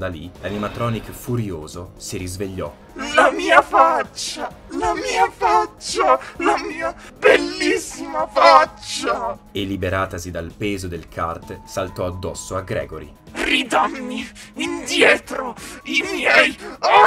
da lì, l'animatronic furioso si risvegliò. La mia faccia! La mia faccia! La mia bellissima faccia! E liberatasi dal peso del kart, saltò addosso a Gregory. Ridammi indietro i miei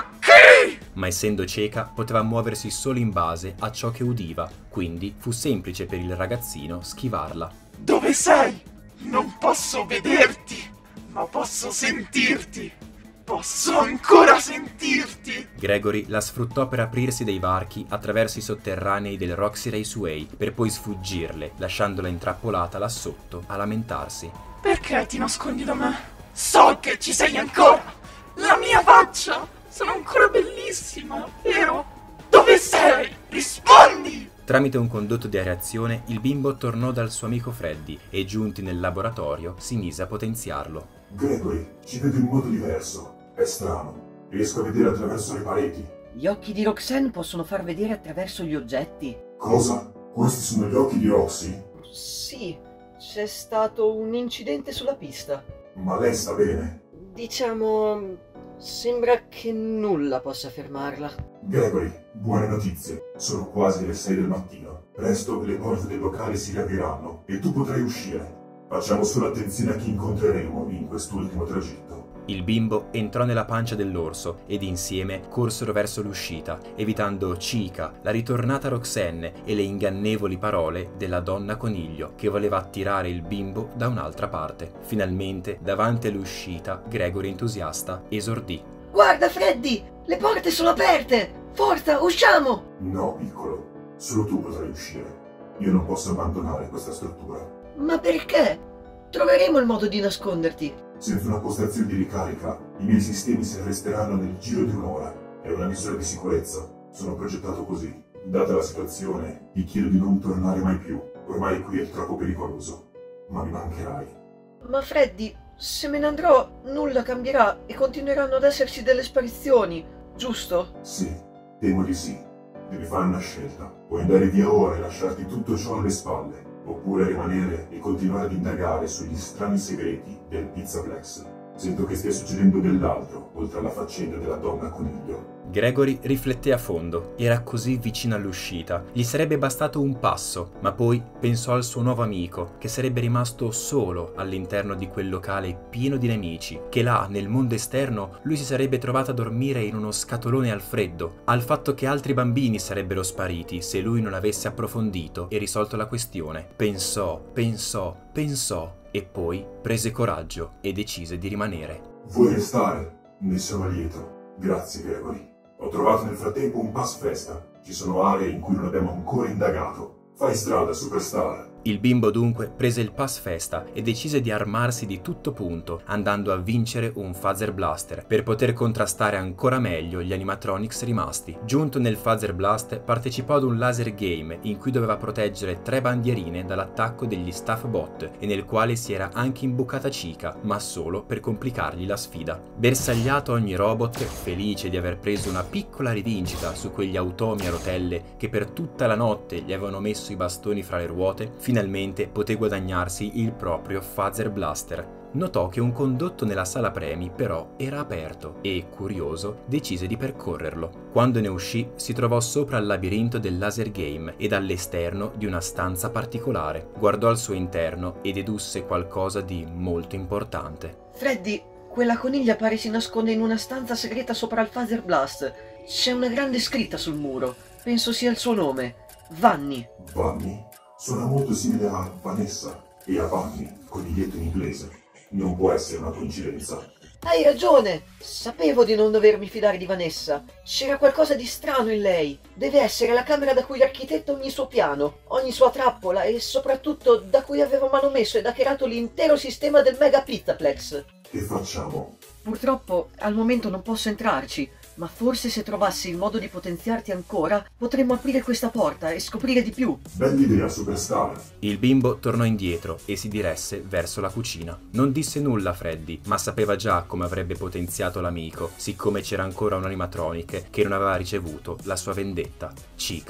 occhi! Ma essendo cieca, poteva muoversi solo in base a ciò che udiva, quindi fu semplice per il ragazzino schivarla. Dove sei? Non posso vederti, ma posso sentirti. Posso ancora sentirti! Gregory la sfruttò per aprirsi dei varchi attraverso i sotterranei del Roxy Raceway per poi sfuggirle, lasciandola intrappolata là sotto a lamentarsi. Perché ti nascondi da me? So che ci sei ancora! La mia faccia! Sono ancora bellissima, vero? Dove sei? Rispondi! Tramite un condotto di areazione, il bimbo tornò dal suo amico Freddy e, giunti nel laboratorio, si mise a potenziarlo. Gregory, ci vedo in modo diverso. È strano. Riesco a vedere attraverso le pareti. Gli occhi di Roxanne possono far vedere attraverso gli oggetti. Cosa? Questi sono gli occhi di Roxy? Sì, c'è stato un incidente sulla pista. Ma lei sta bene? Diciamo, sembra che nulla possa fermarla. Gregory, buone notizie. Sono quasi le sei del mattino. Presto le porte del locale si riapriranno e tu potrai uscire. Facciamo solo attenzione a chi incontreremo in quest'ultimo tragitto. Il bimbo entrò nella pancia dell'orso ed insieme corsero verso l'uscita, evitando Chica, la ritornata Roxanne e le ingannevoli parole della donna coniglio che voleva attirare il bimbo da un'altra parte. Finalmente, davanti all'uscita, Gregory entusiasta esordì. Guarda Freddy, le porte sono aperte! Forza, usciamo! No, piccolo, solo tu potrai uscire. Io non posso abbandonare questa struttura. Ma perché? Troveremo il modo di nasconderti. Senza una postazione di ricarica, i miei sistemi si arresteranno nel giro di un'ora. È una misura di sicurezza. Sono progettato così. Data la situazione, ti chiedo di non tornare mai più. Ormai qui è troppo pericoloso. Ma mi mancherai. Ma Freddy, se me ne andrò, nulla cambierà e continueranno ad esserci delle sparizioni, giusto? Sì, temo di sì. Devi fare una scelta. Puoi andare via ora e lasciarti tutto ciò alle spalle, oppure rimanere e continuare ad indagare sugli strani segreti del Pizzaplex. Sento che stia succedendo dell'altro, oltre alla faccenda della donna coniglio. Gregory rifletté a fondo, era così vicino all'uscita, gli sarebbe bastato un passo, ma poi pensò al suo nuovo amico, che sarebbe rimasto solo all'interno di quel locale pieno di nemici, che là, nel mondo esterno, lui si sarebbe trovato a dormire in uno scatolone al freddo, al fatto che altri bambini sarebbero spariti se lui non avesse approfondito e risolto la questione. Pensò, pensò, pensò, e poi prese coraggio e decise di rimanere. Vuoi restare? Ne sono lieto. Grazie, Gregory. Ho trovato nel frattempo un pass festa. Ci sono aree in cui non abbiamo ancora indagato. Fai strada, Superstar. Il bimbo dunque prese il pass festa e decise di armarsi di tutto punto, andando a vincere un Phaser Blaster per poter contrastare ancora meglio gli animatronics rimasti. Giunto nel Phaser Blast, partecipò ad un laser game in cui doveva proteggere tre bandierine dall'attacco degli Staff Bot e nel quale si era anche imbucata Chica, ma solo per complicargli la sfida. Bersagliato ogni robot, felice di aver preso una piccola rivincita su quegli automi a rotelle che per tutta la notte gli avevano messo i bastoni fra le ruote, finalmente poté guadagnarsi il proprio Phaser Blaster. Notò che un condotto nella sala premi però era aperto e, curioso, decise di percorrerlo. Quando ne uscì si trovò sopra il labirinto del laser game ed all'esterno di una stanza particolare. Guardò al suo interno e dedusse qualcosa di molto importante. Freddy, quella coniglia pare si nasconde in una stanza segreta sopra il Phaser Blast. C'è una grande scritta sul muro. Penso sia il suo nome. Vanni. Vanni? Suona molto simile a Vanessa e a Vanni, coniglietto in inglese. Non può essere una coincidenza. Hai ragione! Sapevo di non dovermi fidare di Vanessa. C'era qualcosa di strano in lei. Deve essere la camera da cui architetta ogni suo piano, ogni sua trappola e soprattutto da cui aveva manomesso ed hackerato l'intero sistema del Mega Pizzaplex. Che facciamo? Purtroppo al momento non posso entrarci, ma forse se trovassi il modo di potenziarti ancora, potremmo aprire questa porta e scoprire di più. Bella idea, Superstar. Il bimbo tornò indietro e si diresse verso la cucina. Non disse nulla a Freddy, ma sapeva già come avrebbe potenziato l'amico, siccome c'era ancora un animatronic che non aveva ricevuto la sua vendetta, Chica.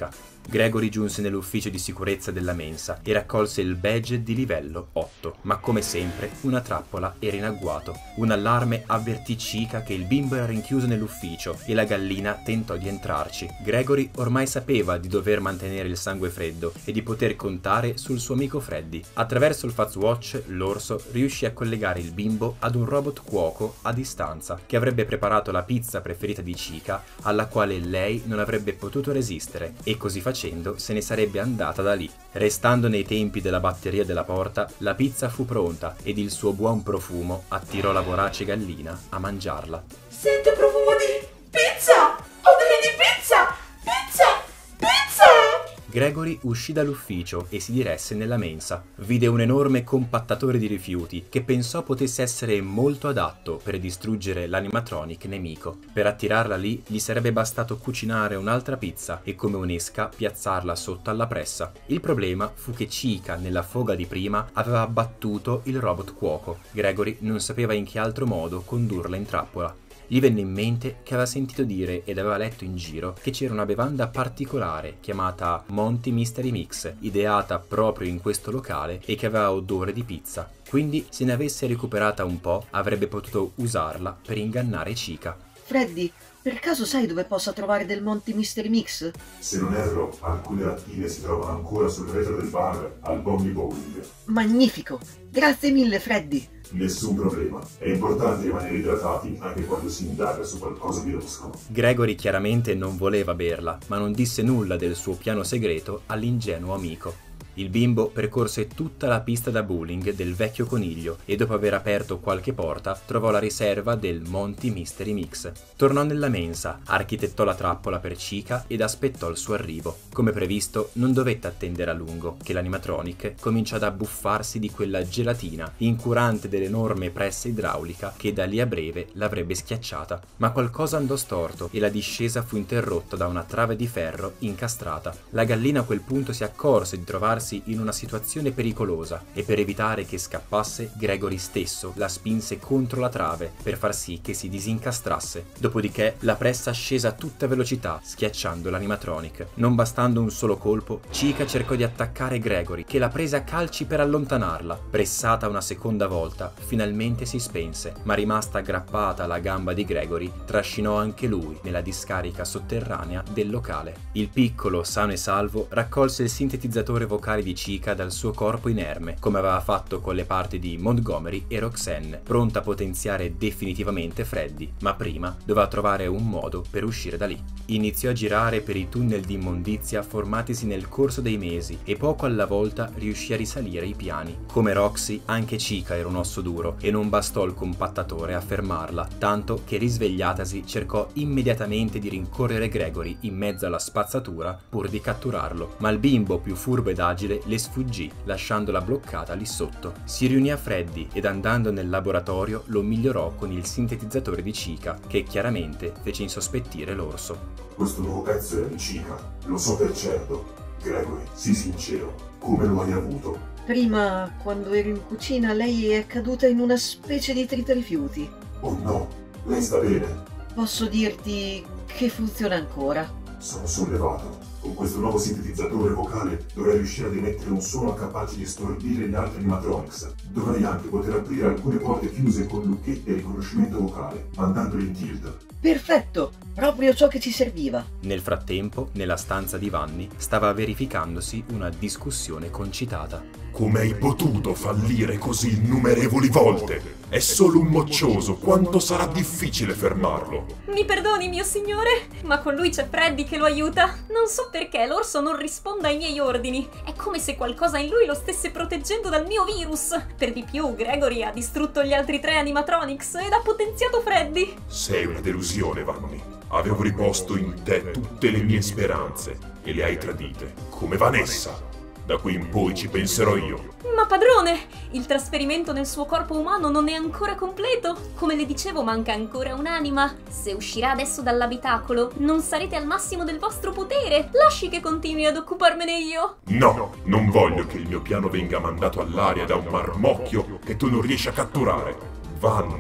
Gregory giunse nell'ufficio di sicurezza della mensa e raccolse il badge di livello otto, ma come sempre una trappola era in agguato. Un allarme avvertì Chica che il bimbo era rinchiuso nell'ufficio e la gallina tentò di entrarci. Gregory ormai sapeva di dover mantenere il sangue freddo e di poter contare sul suo amico Freddy. Attraverso il Fazwatch l'orso riuscì a collegare il bimbo ad un robot cuoco a distanza che avrebbe preparato la pizza preferita di Chica, alla quale lei non avrebbe potuto resistere, e così facendo se ne sarebbe andata da lì. Restando nei tempi della batteria della porta, la pizza fu pronta ed il suo buon profumo attirò la vorace gallina a mangiarla. Sento profumo di pizza! Odore di pizza! Pizza! Pizza! Gregory uscì dall'ufficio e si diresse nella mensa. Vide un enorme compattatore di rifiuti che pensò potesse essere molto adatto per distruggere l'animatronic nemico. Per attirarla lì gli sarebbe bastato cucinare un'altra pizza e come un'esca piazzarla sotto alla pressa. Il problema fu che Chica, nella foga di prima, aveva abbattuto il robot cuoco. Gregory non sapeva in che altro modo condurla in trappola. Gli venne in mente che aveva sentito dire ed aveva letto in giro che c'era una bevanda particolare chiamata Monty Mystery Mix, ideata proprio in questo locale e che aveva odore di pizza. Quindi, se ne avesse recuperata un po', avrebbe potuto usarla per ingannare Chica. Freddy, per caso sai dove possa trovare del Monty Mystery Mix? Se non erro, alcune lattine si trovano ancora sul retro del bar al Bombi Bowling. Magnifico! Grazie mille, Freddy! Nessun problema. È importante rimanere idratati anche quando si indaga su qualcosa di losco. Gregory chiaramente non voleva berla, ma non disse nulla del suo piano segreto all'ingenuo amico. Il bimbo percorse tutta la pista da bowling del vecchio coniglio e dopo aver aperto qualche porta trovò la riserva del Monty Mystery Mix. Tornò nella mensa, architettò la trappola per Chica ed aspettò il suo arrivo. Come previsto non dovette attendere a lungo che l'animatronic cominciò ad abbuffarsi di quella gelatina incurante dell'enorme pressa idraulica che da lì a breve l'avrebbe schiacciata. Ma qualcosa andò storto e la discesa fu interrotta da una trave di ferro incastrata. La gallina a quel punto si accorse di trovarsi in una situazione pericolosa e per evitare che scappasse Gregory stesso la spinse contro la trave per far sì che si disincastrasse. Dopodiché la pressa scese a tutta velocità schiacciando l'animatronic. Non bastando un solo colpo, Chica cercò di attaccare Gregory che la prese a calci per allontanarla. Pressata una seconda volta finalmente si spense, ma rimasta aggrappata alla gamba di Gregory trascinò anche lui nella discarica sotterranea del locale. Il piccolo, sano e salvo, raccolse il sintetizzatore vocale di Chica dal suo corpo inerme, come aveva fatto con le parti di Montgomery e Roxanne, pronta a potenziare definitivamente Freddy, ma prima doveva trovare un modo per uscire da lì. Iniziò a girare per i tunnel di immondizia formatisi nel corso dei mesi e poco alla volta riuscì a risalire i piani. Come Roxy, anche Chica era un osso duro e non bastò il compattatore a fermarla, tanto che risvegliatasi cercò immediatamente di rincorrere Gregory in mezzo alla spazzatura pur di catturarlo, ma il bimbo più furbo ed agile le sfuggì, lasciandola bloccata lì sotto. Si riunì a Freddy ed andando nel laboratorio lo migliorò con il sintetizzatore di Chica, che chiaramente fece insospettire l'orso. Questo nuovo pezzo era di Chica, lo so per certo. Gregory, sii sincero, come lo hai avuto? Prima, quando ero in cucina, lei è caduta in una specie di trita-rifiuti. Oh no, lei sta bene? Posso dirti che funziona ancora. Sono sollevato. Con questo nuovo sintetizzatore vocale dovrei riuscire ad emettere un suono capace di stordire gli altri animatronics. Dovrei anche poter aprire alcune porte chiuse con lucchetti e riconoscimento vocale, mandandoli in tilt. Perfetto! Proprio ciò che ci serviva. Nel frattempo, nella stanza di Vanni, stava verificandosi una discussione concitata. Come hai potuto fallire così innumerevoli volte? È solo un moccioso, quanto sarà difficile fermarlo? Mi perdoni, mio signore, ma con lui c'è Freddy che lo aiuta. Non so perché l'orso non risponda ai miei ordini. È come se qualcosa in lui lo stesse proteggendo dal mio virus. Per di più, Gregory ha distrutto gli altri tre animatronics ed ha potenziato Freddy. Sei una delusione, Vanni. Avevo riposto in te tutte le mie speranze e le hai tradite, come Vanessa. Da qui in poi ci penserò io. Ma padrone, il trasferimento nel suo corpo umano non è ancora completo. Come le dicevo, manca ancora un'anima. Se uscirà adesso dall'abitacolo, non sarete al massimo del vostro potere. Lasci che continui ad occuparmene io. No, non voglio che il mio piano venga mandato all'aria da un marmocchio che tu non riesci a catturare. Vanni,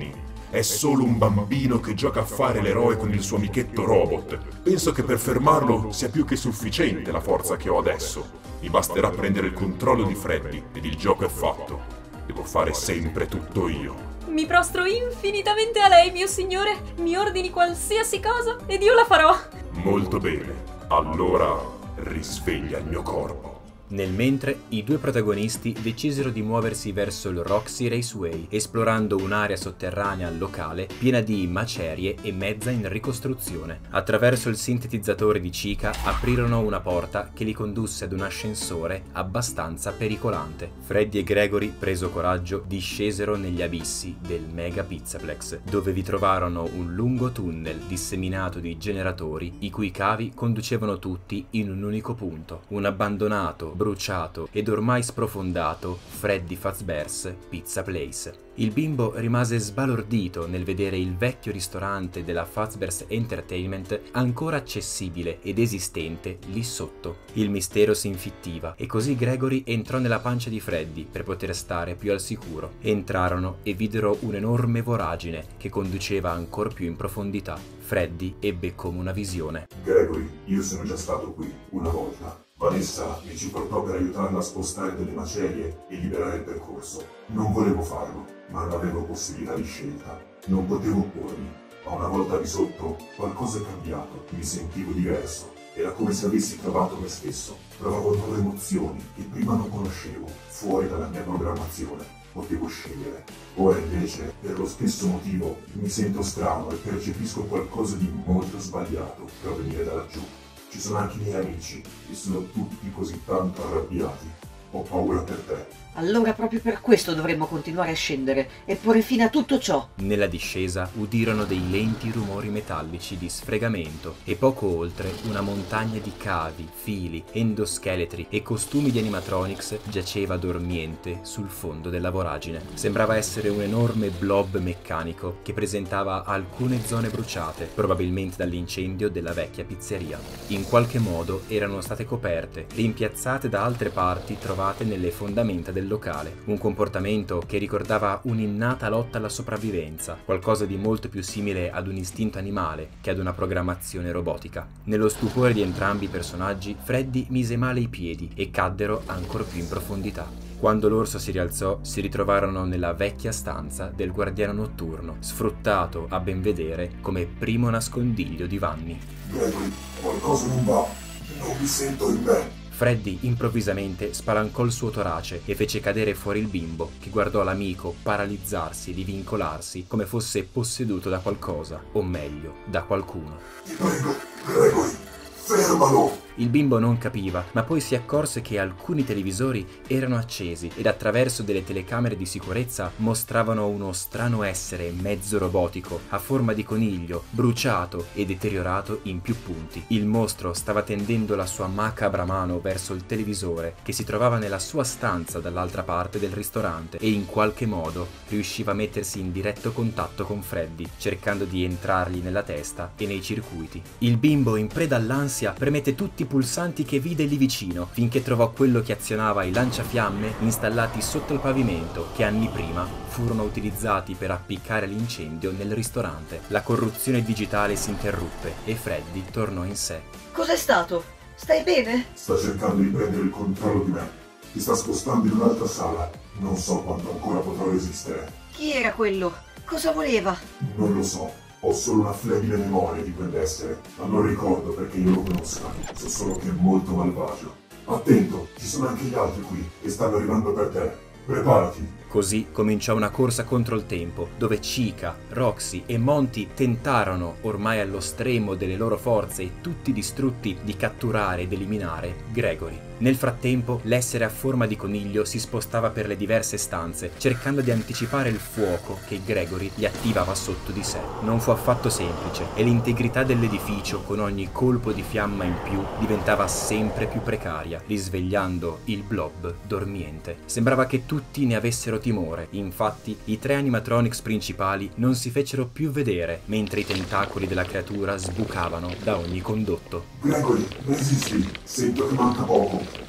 È solo un bambino che gioca a fare l'eroe con il suo amichetto robot. Penso che per fermarlo sia più che sufficiente la forza che ho adesso. Mi basterà prendere il controllo di Freddy ed il gioco è fatto. Devo fare sempre tutto io. Mi prostro infinitamente a lei, mio signore. Mi ordini qualsiasi cosa ed io la farò. Molto bene. Allora risveglia il mio corpo. Nel mentre, i due protagonisti decisero di muoversi verso il Roxy Raceway, esplorando un'area sotterranea locale piena di macerie e mezza in ricostruzione. Attraverso il sintetizzatore di Chica aprirono una porta che li condusse ad un ascensore abbastanza pericolante. Freddy e Gregory, preso coraggio, discesero negli abissi del Mega Pizzaplex, dove vi trovarono un lungo tunnel disseminato di generatori, i cui cavi conducevano tutti in un unico punto, un abbandonato, bruciato ed ormai sprofondato Freddy Fazbear's Pizza Place. Il bimbo rimase sbalordito nel vedere il vecchio ristorante della Fazbear's Entertainment ancora accessibile ed esistente lì sotto. Il mistero si infittiva e così Gregory entrò nella pancia di Freddy per poter stare più al sicuro. Entrarono e videro un'enorme voragine che conduceva ancor più in profondità. Freddy ebbe come una visione. Gregory, io sono già stato qui, una volta. Vanessa mi ci portò per aiutarla a spostare delle macerie e liberare il percorso. Non volevo farlo, ma non avevo possibilità di scelta. Non potevo oppormi. Ma una volta di sotto, qualcosa è cambiato. Mi sentivo diverso. Era come se avessi trovato me stesso. Provavo nuove emozioni che prima non conoscevo, fuori dalla mia programmazione. Potevo scegliere. Ora invece, per lo stesso motivo, mi sento strano e percepisco qualcosa di molto sbagliato provenire da laggiù. Ci sono anche i miei amici, e sono tutti così tanto arrabbiati. Ho paura per te. Allora proprio per questo dovremmo continuare a scendere e porre fine a tutto ciò. Nella discesa udirono dei lenti rumori metallici di sfregamento e poco oltre una montagna di cavi, fili, endoscheletri e costumi di animatronics giaceva dormiente sul fondo della voragine. Sembrava essere un enorme blob meccanico che presentava alcune zone bruciate, probabilmente dall'incendio della vecchia pizzeria. In qualche modo erano state coperte, rimpiazzate da altre parti trovate nelle fondamenta del locale, un comportamento che ricordava un'innata lotta alla sopravvivenza, qualcosa di molto più simile ad un istinto animale che ad una programmazione robotica. Nello stupore di entrambi i personaggi, Freddy mise male i piedi e caddero ancor più in profondità. Quando l'orso si rialzò, si ritrovarono nella vecchia stanza del guardiano notturno, sfruttato, a ben vedere, come primo nascondiglio di Vanni. Gregory, qualcosa non va. Non mi sento in me. Freddy improvvisamente spalancò il suo torace e fece cadere fuori il bimbo, che guardò l'amico paralizzarsi e divincolarsi come fosse posseduto da qualcosa, o meglio, da qualcuno. Ti prego, Gregory, fermalo! Il bimbo non capiva, ma poi si accorse che alcuni televisori erano accesi ed attraverso delle telecamere di sicurezza mostravano uno strano essere mezzo robotico, a forma di coniglio, bruciato e deteriorato in più punti. Il mostro stava tendendo la sua macabra mano verso il televisore, che si trovava nella sua stanza dall'altra parte del ristorante, e in qualche modo riusciva a mettersi in diretto contatto con Freddy, cercando di entrargli nella testa e nei circuiti. Il bimbo, in preda all'ansia, premette tutti pulsanti che vide lì vicino, finché trovò quello che azionava i lanciafiamme installati sotto il pavimento, che anni prima furono utilizzati per appiccare l'incendio nel ristorante. La corruzione digitale si interruppe e Freddy tornò in sé. Cos'è stato? Stai bene? Sta cercando di prendere il controllo di me. Si sta spostando in un'altra sala. Non so quanto ancora potrò resistere. Chi era quello? Cosa voleva? Non lo so. Ho solo una flebile memoria di quell'essere, ma non ricordo perché io lo conosca. So solo che è molto malvagio. Attento, ci sono anche gli altri qui e stanno arrivando per te. Preparati. Così cominciò una corsa contro il tempo, dove Chica, Roxy e Monty tentarono, ormai allo stremo delle loro forze e tutti distrutti, di catturare ed eliminare Gregory. Nel frattempo, l'essere a forma di coniglio si spostava per le diverse stanze, cercando di anticipare il fuoco che Gregory gli attivava sotto di sé. Non fu affatto semplice, e l'integrità dell'edificio, con ogni colpo di fiamma in più, diventava sempre più precaria, risvegliando il blob dormiente. Sembrava che tutti ne avessero timore, infatti i tre animatronics principali non si fecero più vedere, mentre i tentacoli della creatura sbucavano da ogni condotto. Gregory, resisti, sento che manca poco.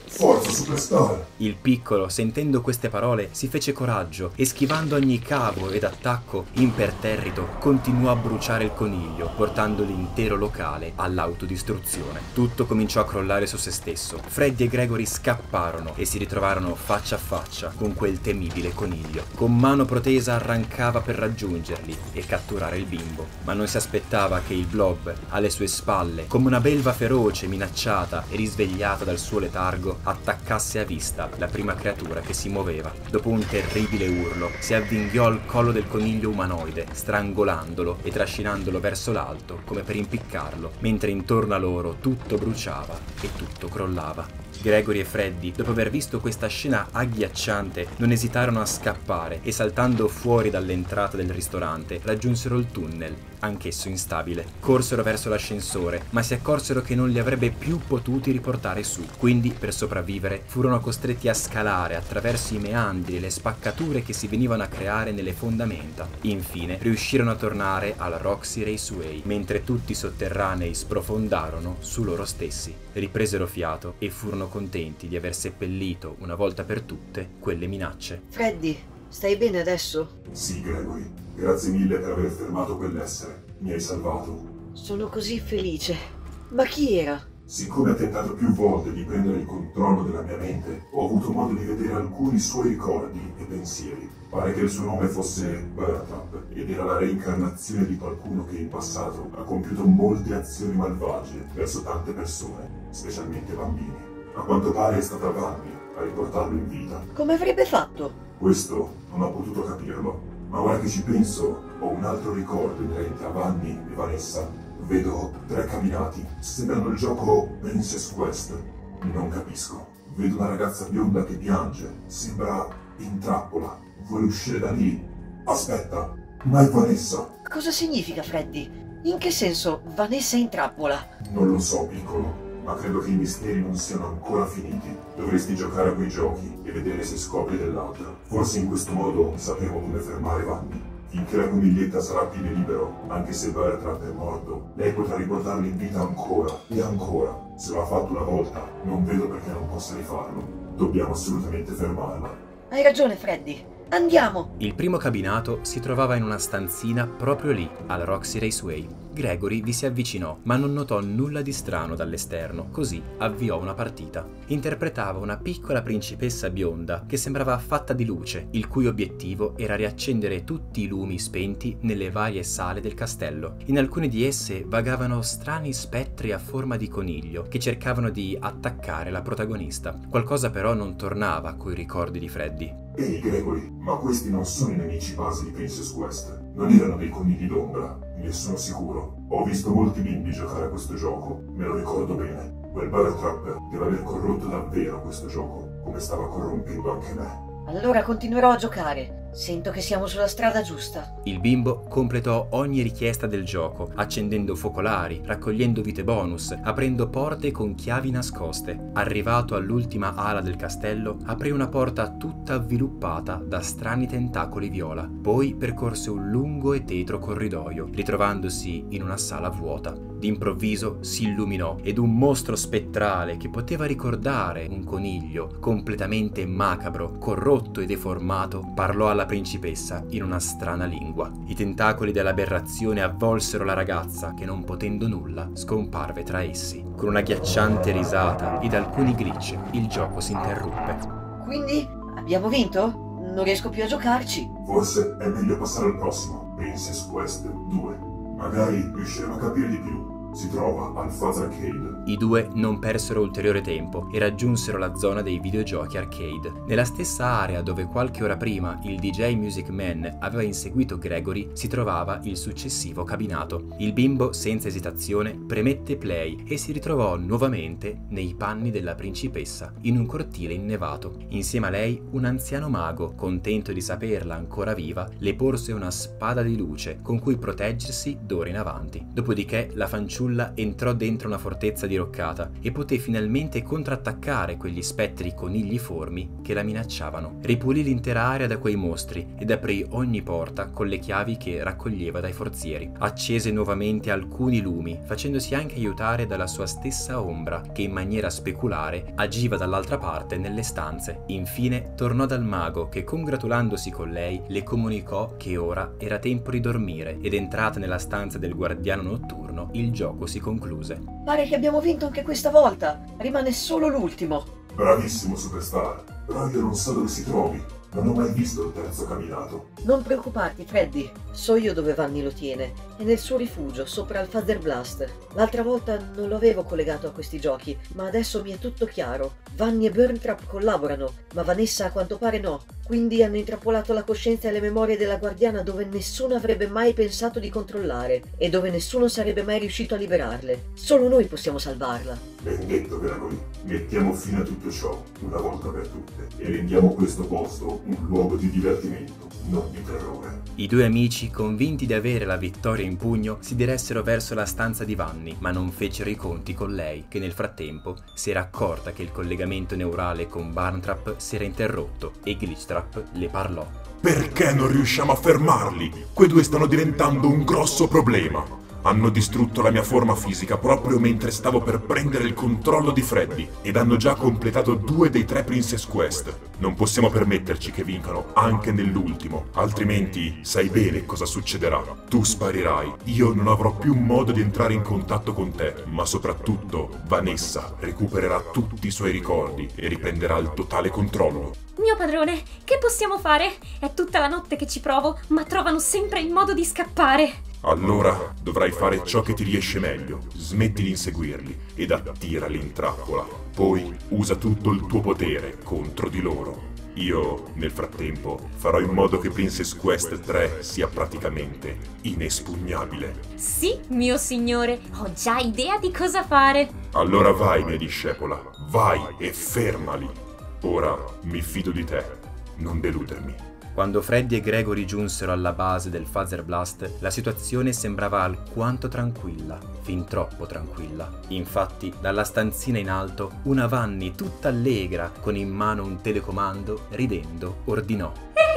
Forza Superstar! Il piccolo, sentendo queste parole, si fece coraggio e schivando ogni cavo ed attacco imperterrito, continuò a bruciare il coniglio, portando l'intero locale all'autodistruzione. Tutto cominciò a crollare su se stesso. Freddy e Gregory scapparono e si ritrovarono faccia a faccia con quel temibile coniglio. Con mano protesa arrancava per raggiungerli e catturare il bimbo, ma non si aspettava che il blob, alle sue spalle, come una belva feroce, minacciata e risvegliata dal suo letargo, attaccasse a vista la prima creatura che si muoveva. Dopo un terribile urlo, si avvinghiò al collo del coniglio umanoide, strangolandolo e trascinandolo verso l'alto come per impiccarlo, mentre intorno a loro tutto bruciava e tutto crollava. Gregory e Freddy, dopo aver visto questa scena agghiacciante, non esitarono a scappare e saltando fuori dall'entrata del ristorante raggiunsero il tunnel, anch'esso instabile. Corsero verso l'ascensore, ma si accorsero che non li avrebbe più potuti riportare su. Quindi, per sopravvivere, furono costretti a scalare attraverso i meandri e le spaccature che si venivano a creare nelle fondamenta. Infine, riuscirono a tornare al Roxy Raceway, mentre tutti i sotterranei sprofondarono su loro stessi. Ripresero fiato e furono contenti di aver seppellito una volta per tutte quelle minacce. Freddy, stai bene adesso? Sì, Gregory. Grazie mille per aver fermato quell'essere. Mi hai salvato. Sono così felice. Ma chi era? Siccome ha tentato più volte di prendere il controllo della mia mente, ho avuto modo di vedere alcuni suoi ricordi e pensieri. Pare che il suo nome fosse Baratrap ed era la reincarnazione di qualcuno che in passato ha compiuto molte azioni malvagie verso tante persone, specialmente bambini. A quanto pare è stata Vanni a riportarlo in vita. Come avrebbe fatto? Questo non ho potuto capirlo, ma ora che ci penso ho un altro ricordo inerente a Vanni e Vanessa. Vedo tre cabinati, sembrano il gioco Princess Quest. Non capisco. Vedo una ragazza bionda che piange, sembra in trappola. Vuole uscire da lì. Aspetta, ma è Vanessa. Cosa significa, Freddy? In che senso Vanessa è in trappola? Non lo so, piccolo, ma credo che i misteri non siano ancora finiti. Dovresti giocare a quei giochi e vedere se scopri dell'altro. Forse in questo modo sapremo come fermare Vanni. Finché la coniglietta sarà piede libero, anche se Bertrand è morto, lei potrà riportarlo in vita ancora e ancora. Se l'ha fatto una volta, non vedo perché non possa rifarlo. Dobbiamo assolutamente fermarla. Hai ragione, Freddy. Andiamo! Il primo cabinato si trovava in una stanzina proprio lì, al Roxy Raceway. Gregory vi si avvicinò, ma non notò nulla di strano dall'esterno, così avviò una partita. Interpretava una piccola principessa bionda che sembrava fatta di luce, il cui obiettivo era riaccendere tutti i lumi spenti nelle varie sale del castello. In alcune di esse vagavano strani spettri a forma di coniglio che cercavano di attaccare la protagonista. Qualcosa però non tornava coi ricordi di Freddy. Ehi Gregory, ma questi non sono i nemici base di Princess Quest. Non erano dei conigli d'ombra, ne sono sicuro. Ho visto molti bimbi giocare a questo gioco, me lo ricordo bene. Quel Baratrap deve aver corrotto davvero questo gioco, come stava corrompendo anche me. Allora continuerò a giocare. Sento che siamo sulla strada giusta. Il bimbo completò ogni richiesta del gioco, accendendo focolari, raccogliendo vite bonus, aprendo porte con chiavi nascoste. Arrivato all'ultima ala del castello, aprì una porta tutta avviluppata da strani tentacoli viola. Poi percorse un lungo e tetro corridoio, ritrovandosi in una sala vuota. D'improvviso si illuminò ed un mostro spettrale che poteva ricordare un coniglio, completamente macabro, corrotto e deformato, parlò alla principessa in una strana lingua. I tentacoli dell'aberrazione avvolsero la ragazza che, non potendo nulla, scomparve tra essi. Con una ghiacciante risata ed alcuni glitch, il gioco si interruppe. Quindi abbiamo vinto? Non riesco più a giocarci. Forse è meglio passare al prossimo, Princess Quest due. Magari riusciremo a capire di più. Si trova al Fuzz Arcade. I due non persero ulteriore tempo e raggiunsero la zona dei videogiochi arcade. Nella stessa area dove qualche ora prima il D J Music Man aveva inseguito Gregory si trovava il successivo cabinato. Il bimbo, senza esitazione, premette play e si ritrovò nuovamente nei panni della principessa in un cortile innevato. Insieme a lei un anziano mago, contento di saperla ancora viva, le porse una spada di luce con cui proteggersi d'ora in avanti. Dopodiché la fanciulla fanciulla entrò dentro una fortezza diroccata e poté finalmente contrattaccare quegli spettri conigliformi che la minacciavano. Ripulì l'intera area da quei mostri ed aprì ogni porta con le chiavi che raccoglieva dai forzieri. Accese nuovamente alcuni lumi, facendosi anche aiutare dalla sua stessa ombra, che in maniera speculare agiva dall'altra parte nelle stanze. Infine tornò dal mago che, congratulandosi con lei, le comunicò che ora era tempo di dormire ed entrata nella stanza del guardiano notturno il gioco si concluse. Pare che abbiamo vinto anche questa volta, rimane solo l'ultimo. Bravissimo Superstar, però io non so dove si trovi. Non ho mai visto il terzo camminato. Non preoccuparti, Freddy. So io dove Vanni lo tiene. È nel suo rifugio, sopra il Father Blast. L'altra volta non lo avevo collegato a questi giochi, ma adesso mi è tutto chiaro. Vanni e Burntrap collaborano, ma Vanessa a quanto pare no. Quindi hanno intrappolato la coscienza e le memorie della guardiana dove nessuno avrebbe mai pensato di controllare e dove nessuno sarebbe mai riuscito a liberarle. Solo noi possiamo salvarla. Ben detto, Gregory. Mettiamo fine a tutto ciò, una volta per tutte, e rendiamo questo posto un luogo di divertimento, non di terrore. I due amici, convinti di avere la vittoria in pugno, si diressero verso la stanza di Vanni, ma non fecero i conti con lei, che nel frattempo si era accorta che il collegamento neurale con Burntrap si era interrotto e Glitchtrap le parlò. Perché non riusciamo a fermarli? Quei due stanno diventando un grosso problema. Hanno distrutto la mia forma fisica proprio mentre stavo per prendere il controllo di Freddy ed hanno già completato due dei tre Princess Quest. Non possiamo permetterci che vincano anche nell'ultimo, altrimenti sai bene cosa succederà. Tu sparirai, io non avrò più modo di entrare in contatto con te, ma soprattutto Vanessa recupererà tutti i suoi ricordi e riprenderà il totale controllo. Mio padrone, che possiamo fare? È tutta la notte che ci provo, ma trovano sempre il modo di scappare. Allora dovrai fare ciò che ti riesce meglio. Smetti di inseguirli ed attirali in trappola. Poi usa tutto il tuo potere contro di loro. Io, nel frattempo, farò in modo che Princess Quest tre sia praticamente inespugnabile. Sì, mio signore, ho già idea di cosa fare. Allora vai, mia discepola, vai e fermali. Ora mi fido di te, non deludermi. Quando Freddy e Gregory giunsero alla base del Father Blast, la situazione sembrava alquanto tranquilla, fin troppo tranquilla. Infatti, dalla stanzina in alto, una Vanni tutta allegra, con in mano un telecomando, ridendo, ordinò: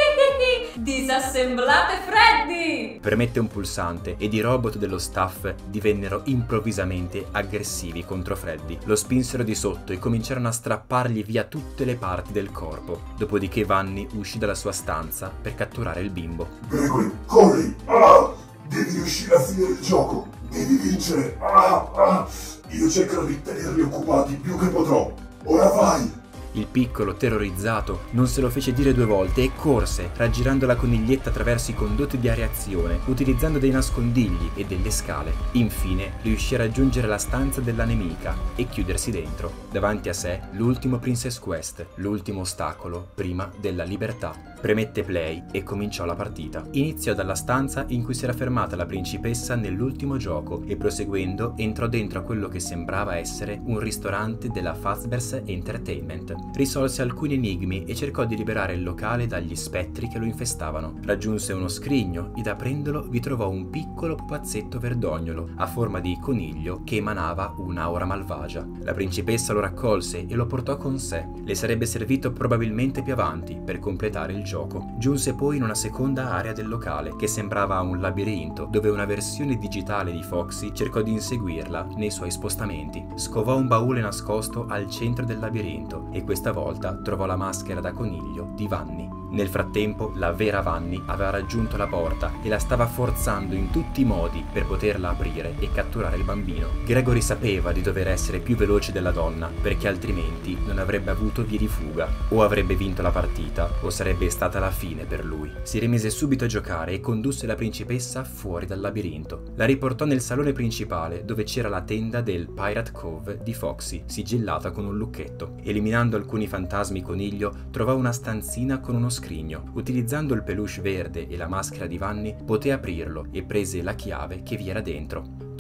Disassemblate Freddy! Premette un pulsante ed i robot dello staff divennero improvvisamente aggressivi contro Freddy. Lo spinsero di sotto e cominciarono a strappargli via tutte le parti del corpo. Dopodiché Vanni uscì dalla sua stanza per catturare il bimbo. Gregory, corri! Ah! Devi riuscire a finire il gioco! Devi vincere! Ah! Ah! Io cercherò di tenerli occupati più che potrò! Ora vai! Il piccolo, terrorizzato, non se lo fece dire due volte e corse, raggirando la coniglietta attraverso i condotti di areazione, utilizzando dei nascondigli e delle scale. Infine riuscì a raggiungere la stanza della nemica e chiudersi dentro. Davanti a sé l'ultimo Princess Quest, l'ultimo ostacolo prima della libertà. Premette play e cominciò la partita. Iniziò dalla stanza in cui si era fermata la principessa nell'ultimo gioco e proseguendo entrò dentro a quello che sembrava essere un ristorante della Fazbear's Entertainment. Risolse alcuni enigmi e cercò di liberare il locale dagli spettri che lo infestavano. Raggiunse uno scrigno ed aprendolo vi trovò un piccolo pupazzetto verdognolo a forma di coniglio che emanava un'aura malvagia. La principessa lo raccolse e lo portò con sé. Le sarebbe servito probabilmente più avanti per completare il gioco. Giunse poi in una seconda area del locale che sembrava un labirinto dove una versione digitale di Foxy cercò di inseguirla nei suoi spostamenti. Scovò un baule nascosto al centro del labirinto e questa volta trovò la maschera da coniglio di Vanni. Nel frattempo, la vera Vanni aveva raggiunto la porta e la stava forzando in tutti i modi per poterla aprire e catturare il bambino. Gregory sapeva di dover essere più veloce della donna, perché altrimenti non avrebbe avuto vie di fuga. O avrebbe vinto la partita, o sarebbe stata la fine per lui. Si rimise subito a giocare e condusse la principessa fuori dal labirinto. La riportò nel salone principale, dove c'era la tenda del Pirate Cove di Foxy, sigillata con un lucchetto. Eliminando alcuni fantasmi coniglio, trovò una stanzina con uno scrigno. Utilizzando il peluche verde e la maschera di Vanni, poté aprirlo e prese la chiave che vi era dentro.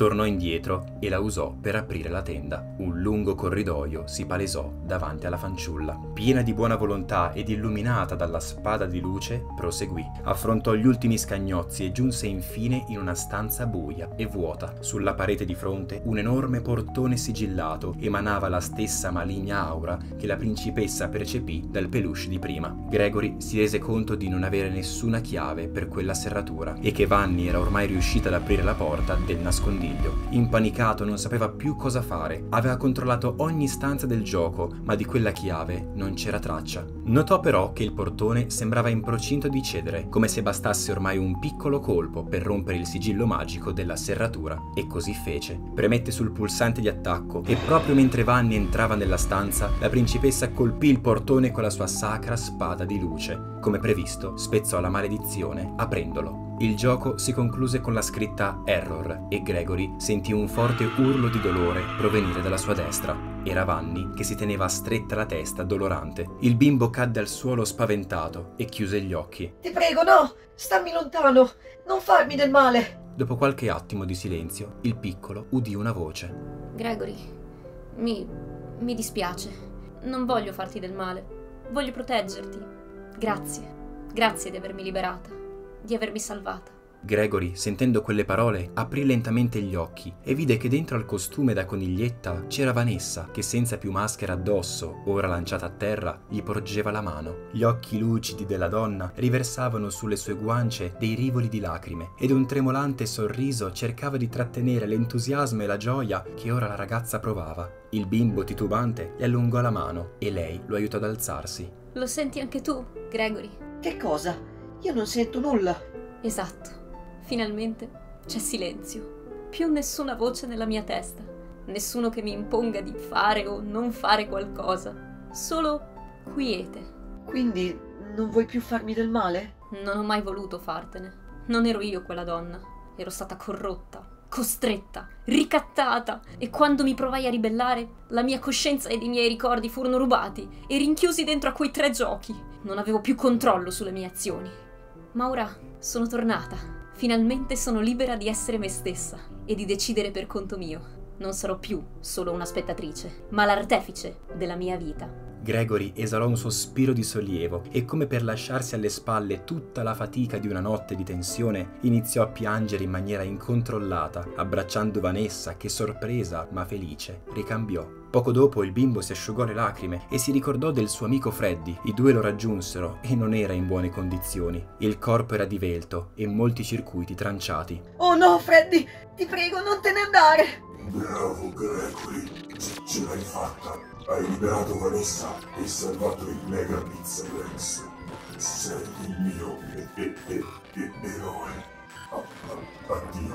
Tornò indietro e la usò per aprire la tenda. Un lungo corridoio si palesò davanti alla fanciulla. Piena di buona volontà ed illuminata dalla spada di luce, proseguì. Affrontò gli ultimi scagnozzi e giunse infine in una stanza buia e vuota. Sulla parete di fronte un enorme portone sigillato emanava la stessa maligna aura che la principessa percepì dal peluche di prima. Gregory si rese conto di non avere nessuna chiave per quella serratura e che Vanni era ormai riuscita ad aprire la porta del nascondiglio. Impanicato, non sapeva più cosa fare. Aveva controllato ogni stanza del gioco, ma di quella chiave non c'era traccia. Notò però che il portone sembrava in procinto di cedere, come se bastasse ormai un piccolo colpo per rompere il sigillo magico della serratura, e così fece. Premette sul pulsante di attacco e proprio mentre Vanni entrava nella stanza, la principessa colpì il portone con la sua sacra spada di luce. Come previsto, spezzò la maledizione aprendolo. Il gioco si concluse con la scritta Error e Gregory sentì un forte urlo di dolore provenire dalla sua destra. Era Vanni che si teneva stretta la testa dolorante. Il bimbo cadde al suolo spaventato e chiuse gli occhi. Ti prego, no! Stammi lontano! Non farmi del male! Dopo qualche attimo di silenzio, il piccolo udì una voce. Gregory, mi... mi dispiace. Non voglio farti del male. Voglio proteggerti. Grazie. Grazie di avermi liberata. Di avermi salvata. Gregory, sentendo quelle parole, aprì lentamente gli occhi e vide che dentro al costume da coniglietta c'era Vanessa, che senza più maschera addosso, ora lanciata a terra, gli porgeva la mano. Gli occhi lucidi della donna riversavano sulle sue guance dei rivoli di lacrime ed un tremolante sorriso cercava di trattenere l'entusiasmo e la gioia che ora la ragazza provava. Il bimbo titubante le allungò la mano e lei lo aiutò ad alzarsi. Lo senti anche tu, Gregory? Che cosa? Io non sento nulla. Esatto. Finalmente c'è silenzio. Più nessuna voce nella mia testa. Nessuno che mi imponga di fare o non fare qualcosa. Solo quiete. Quindi non vuoi più farmi del male? Non ho mai voluto fartene. Non ero io quella donna. Ero stata corrotta, costretta, ricattata. E quando mi provai a ribellare, la mia coscienza ed i miei ricordi furono rubati e rinchiusi dentro a quei tre giochi. Non avevo più controllo sulle mie azioni. Ma ora sono tornata. Finalmente sono libera di essere me stessa e di decidere per conto mio. Non sarò più solo una spettatrice, ma l'artefice della mia vita. Gregory esalò un sospiro di sollievo e, come per lasciarsi alle spalle tutta la fatica di una notte di tensione, iniziò a piangere in maniera incontrollata, abbracciando Vanessa che, sorpresa ma felice, ricambiò. Poco dopo il bimbo si asciugò le lacrime e si ricordò del suo amico Freddy. I due lo raggiunsero e non era in buone condizioni. Il corpo era divelto e molti circuiti tranciati. Oh no, Freddy! Ti prego, non te ne andare! Bravo, Gregory! Ce l'hai fatta! Hai liberato Vanessa e salvato il Mega Pizzaplex. Sei il mio e, e, e, e, eroe. A, a, addio,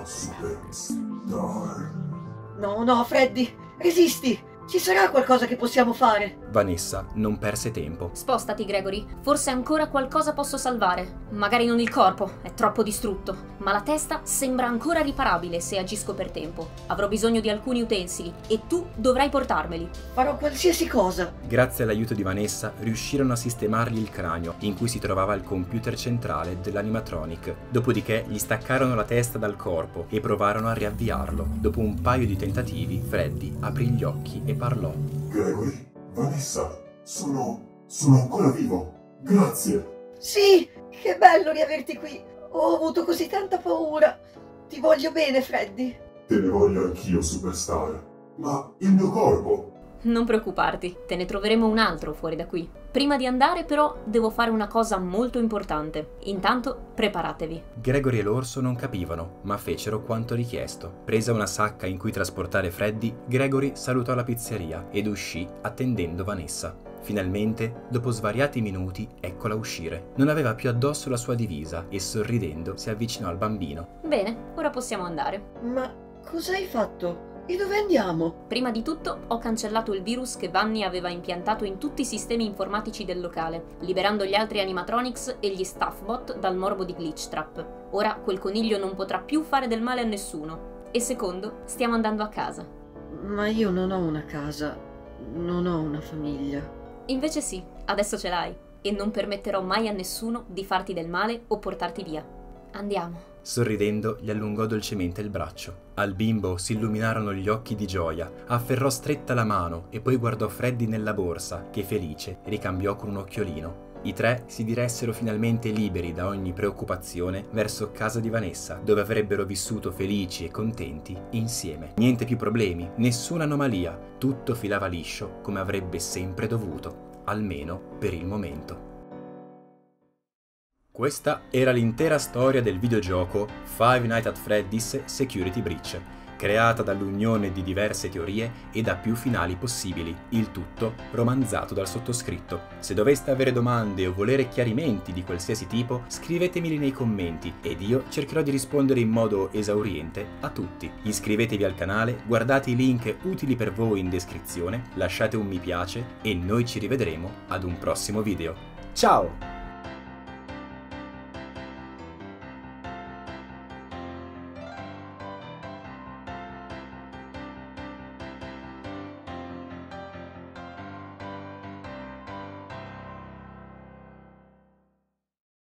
Superstar. No, no, Freddy! Resisti! Ci sarà qualcosa che possiamo fare? Vanessa non perse tempo. Spostati, Gregory. Forse ancora qualcosa posso salvare. Magari non il corpo, è troppo distrutto. Ma la testa sembra ancora riparabile se agisco per tempo. Avrò bisogno di alcuni utensili e tu dovrai portarmeli. Farò qualsiasi cosa. Grazie all'aiuto di Vanessa riuscirono a sistemargli il cranio, in cui si trovava il computer centrale dell'animatronic. Dopodiché gli staccarono la testa dal corpo e provarono a riavviarlo. Dopo un paio di tentativi, Freddy aprì gli occhi e parlò. Gregory, Vanessa, sono... sono ancora vivo. Grazie. Sì, che bello riaverti qui. Ho avuto così tanta paura. Ti voglio bene, Freddy. Te ne voglio anch'io, Superstar. Ma il mio corpo... Non preoccuparti, te ne troveremo un altro fuori da qui. Prima di andare però devo fare una cosa molto importante. Intanto preparatevi. Gregory e l'orso non capivano, ma fecero quanto richiesto. Presa una sacca in cui trasportare Freddy, Gregory salutò la pizzeria ed uscì attendendo Vanessa. Finalmente, dopo svariati minuti, eccola uscire. Non aveva più addosso la sua divisa e sorridendo si avvicinò al bambino. Bene, ora possiamo andare. Ma cosa hai fatto? E dove andiamo? Prima di tutto ho cancellato il virus che Vanni aveva impiantato in tutti i sistemi informatici del locale, liberando gli altri animatronics e gli staffbot dal morbo di Glitchtrap. Ora quel coniglio non potrà più fare del male a nessuno. E secondo, stiamo andando a casa. Ma io non ho una casa, non ho una famiglia. Invece sì, adesso ce l'hai. E non permetterò mai a nessuno di farti del male o portarti via. Andiamo. Sorridendo gli allungò dolcemente il braccio. Al bimbo si illuminarono gli occhi di gioia, afferrò stretta la mano e poi guardò Freddy nella borsa, che felice ricambiò con un occhiolino. I tre si diressero finalmente liberi da ogni preoccupazione verso casa di Vanessa, dove avrebbero vissuto felici e contenti insieme. Niente più problemi, nessuna anomalia, tutto filava liscio come avrebbe sempre dovuto, almeno per il momento. Questa era l'intera storia del videogioco Five Nights at Freddy's Security Breach, creata dall'unione di diverse teorie e da più finali possibili, il tutto romanzato dal sottoscritto. Se doveste avere domande o volere chiarimenti di qualsiasi tipo, scrivetemeli nei commenti ed io cercherò di rispondere in modo esauriente a tutti. Iscrivetevi al canale, guardate i link utili per voi in descrizione, lasciate un mi piace e noi ci rivedremo ad un prossimo video. Ciao!